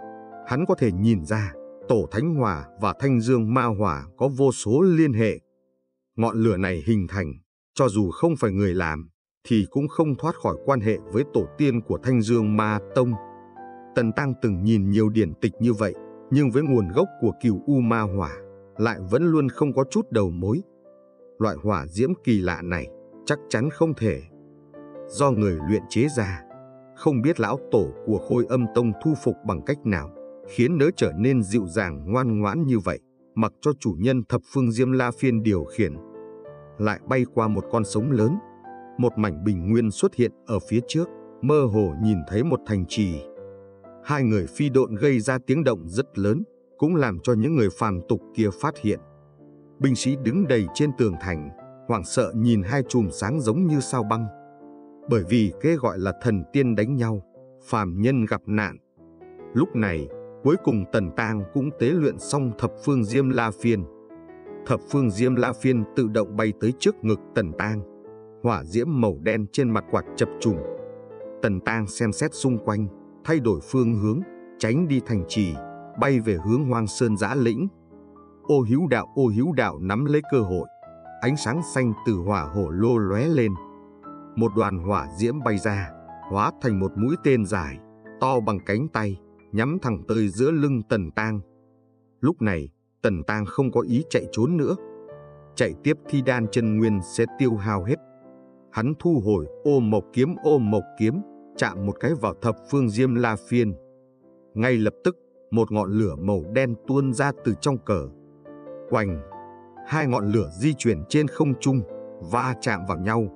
Hắn có thể nhìn ra Tổ Thánh Hỏa và Thanh Dương Ma Hỏa có vô số liên hệ. Ngọn lửa này hình thành, cho dù không phải người làm, thì cũng không thoát khỏi quan hệ với tổ tiên của Thanh Dương Ma Tông. Tần Tang từng nhìn nhiều điển tịch như vậy, nhưng với nguồn gốc của Cửu U Ma Hỏa lại vẫn luôn không có chút đầu mối. Loại hỏa diễm kỳ lạ này chắc chắn không thể do người luyện chế ra. Không biết lão tổ của Khôi Âm Tông thu phục bằng cách nào khiến nó trở nên dịu dàng ngoan ngoãn như vậy, mặc cho chủ nhân thập phương Diêm La Phiên điều khiển. Lại bay qua một con sông lớn, một mảnh bình nguyên xuất hiện ở phía trước, mơ hồ nhìn thấy một thành trì. Hai người phi độn gây ra tiếng động rất lớn, cũng làm cho những người phàm tục kia phát hiện. Binh sĩ đứng đầy trên tường thành, hoảng sợ nhìn hai chùm sáng giống như sao băng. Bởi vì cái gọi là thần tiên đánh nhau, phàm nhân gặp nạn. Lúc này, cuối cùng Tần Tang cũng tế luyện xong thập phương Diêm La Phiên. Thập phương Diêm La Phiên tự động bay tới trước ngực Tần Tang. Hỏa diễm màu đen trên mặt quạt chập trùng. Tần Tang xem xét xung quanh, thay đổi phương hướng, tránh đi thành trì, bay về hướng Hoang Sơn Dã Lĩnh. Ô Hữu Đạo nắm lấy cơ hội, ánh sáng xanh từ hỏa hổ lô lóe lên. Một đoàn hỏa diễm bay ra, hóa thành một mũi tên dài, to bằng cánh tay, nhắm thẳng tới giữa lưng Tần Tang. Lúc này, Tần Tang không có ý chạy trốn nữa. Chạy tiếp thì đan chân nguyên sẽ tiêu hao hết. Hắn thu hồi ô mộc kiếm, chạm một cái vào thập phương Diêm La Phiên. Ngay lập tức, một ngọn lửa màu đen tuôn ra từ trong cờ. Oành, hai ngọn lửa di chuyển trên không trung, va chạm vào nhau.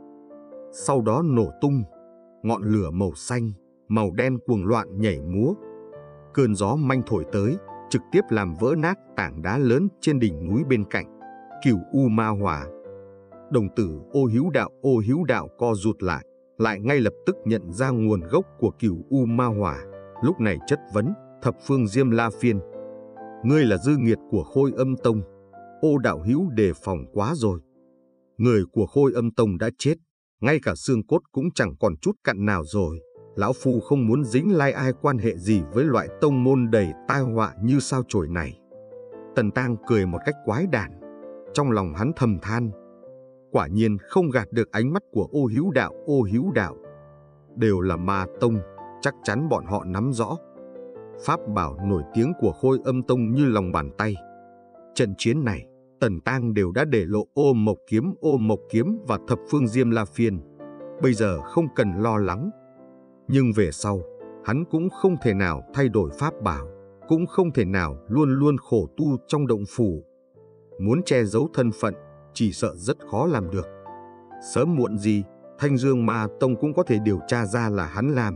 Sau đó nổ tung, ngọn lửa màu xanh, màu đen cuồng loạn nhảy múa. Cơn gió manh thổi tới, trực tiếp làm vỡ nát tảng đá lớn trên đỉnh núi bên cạnh. Cửu U Ma Hỏa. Đồng tử Ô Hữu Đạo co rụt lại ngay lập tức nhận ra nguồn gốc của Cửu U Ma Hỏa. Lúc này chất vấn thập phương Diêm La Phiên: ngươi là dư nghiệt của Khôi Âm Tông. Ô đạo hữu đề phòng quá rồi. Người của Khôi Âm Tông đã chết, ngay cả xương cốt cũng chẳng còn chút cặn nào rồi. Lão phu không muốn dính lai ai quan hệ gì với loại tông môn đầy tai họa như sao chổi này. Tần Tang cười một cách quái đản. Trong lòng hắn thầm than, quả nhiên không gạt được ánh mắt của Ô Hữu Đạo. Đều là ma tông, chắc chắn bọn họ nắm rõ pháp bảo nổi tiếng của Khôi Âm Tông như lòng bàn tay. Trận chiến này, Tần Tang đều đã để lộ ô mộc kiếm và thập phương Diêm La Phiên. Bây giờ không cần lo lắng. Nhưng về sau, hắn cũng không thể nào thay đổi pháp bảo, cũng không thể nào luôn luôn khổ tu trong động phủ. Muốn che giấu thân phận, chỉ sợ rất khó làm được. Sớm muộn gì, Thanh Dương Ma Tông cũng có thể điều tra ra là hắn làm.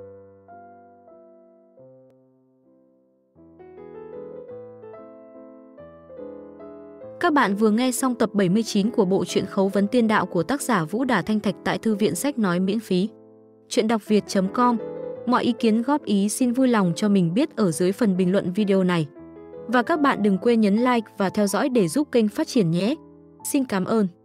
Các bạn vừa nghe xong tập 79 của bộ truyện Khấu Vấn Tiên Đạo của tác giả Vũ Đả Thanh Thạch tại Thư viện Sách Nói miễn phí. Truyện đọc việt.com Mọi ý kiến góp ý xin vui lòng cho mình biết ở dưới phần bình luận video này. Và các bạn đừng quên nhấn like và theo dõi để giúp kênh phát triển nhé. Xin cảm ơn.